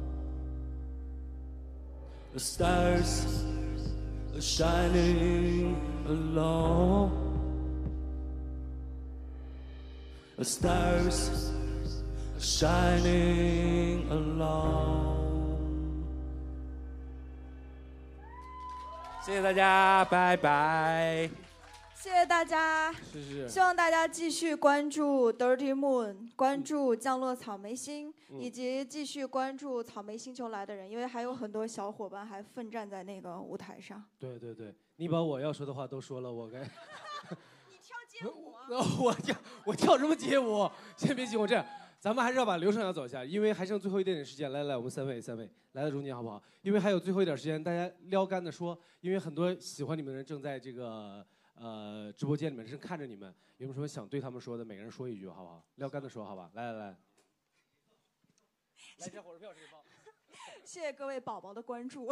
The stars are shining alone. The stars are shining alone. 谢谢大家，拜拜。 谢谢大家， 是希望大家继续关注 Dirty Moon， 关注降落草莓星，以及继续关注草莓星球来的人，因为还有很多小伙伴还奋战在那个舞台上。 对对对，你把我要说的话都说了，我该。 你跳街舞啊？ 我跳什么街舞？先别急，我这样，咱们还是要把流程要走一下，因为还剩最后一点点时间。来，我们三位来到中间好不好？因为还有最后一点时间，大家撩干的说，因为很多喜欢你们的人正在这个。直播间里面正看着你们，有没有什么想对他们说的？每个人说一句，好不好？撩干的说，好吧？来，来，这火车票谁报？ 谢谢各位宝宝的关注。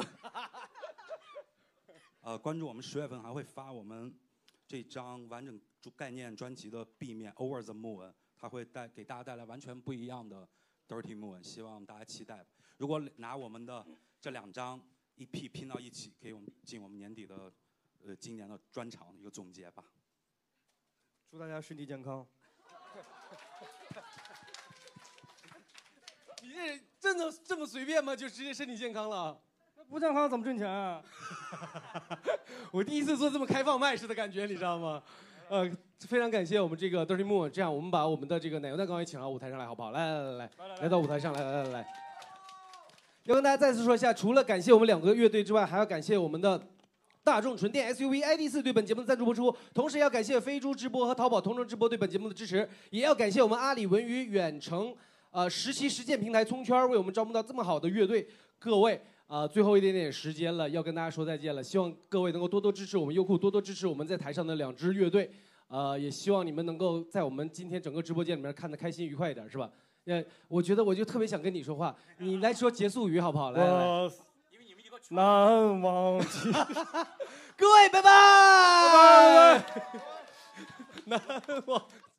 关注我们10月份还会发我们这张完整概念专辑的 B 面 Over the Moon， 它会给大家带来完全不一样的 Dirty Moon， 希望大家期待。如果拿我们的这2张 EP 拼到一起，可以进我们年底的。今年的专场一个总结吧。 祝大家身体健康。 你这真的这么随便吗？就直接身体健康了？ 那不健康怎么挣钱啊？ 我第一次做这么开放麦式的感觉，你知道吗？非常感谢我们这个 Dirty Moon。这样，我们把我们的这个奶油蛋糕也请到舞台上来，好不好？来到舞台上来。要跟大家再次说一下，除了感谢我们2个乐队之外，还要感谢我们的。大众纯电 SUV ID.4 对本节目的赞助播出，同时也要感谢飞猪直播和淘宝同城直播对本节目的支持，也要感谢我们阿里文娱远程实习实践平台葱圈为我们招募到这么好的乐队。各位最后一点点时间了，要跟大家说再见了，希望各位能够多多支持我们优酷，多多支持我们在台上的2支乐队，也希望你们能够在我们今天整个直播间里面看得开心愉快一点，是吧？我觉得我就特别想跟你说话，你来说结束语好不好？来。 难忘记， 各位，拜拜。 难忘。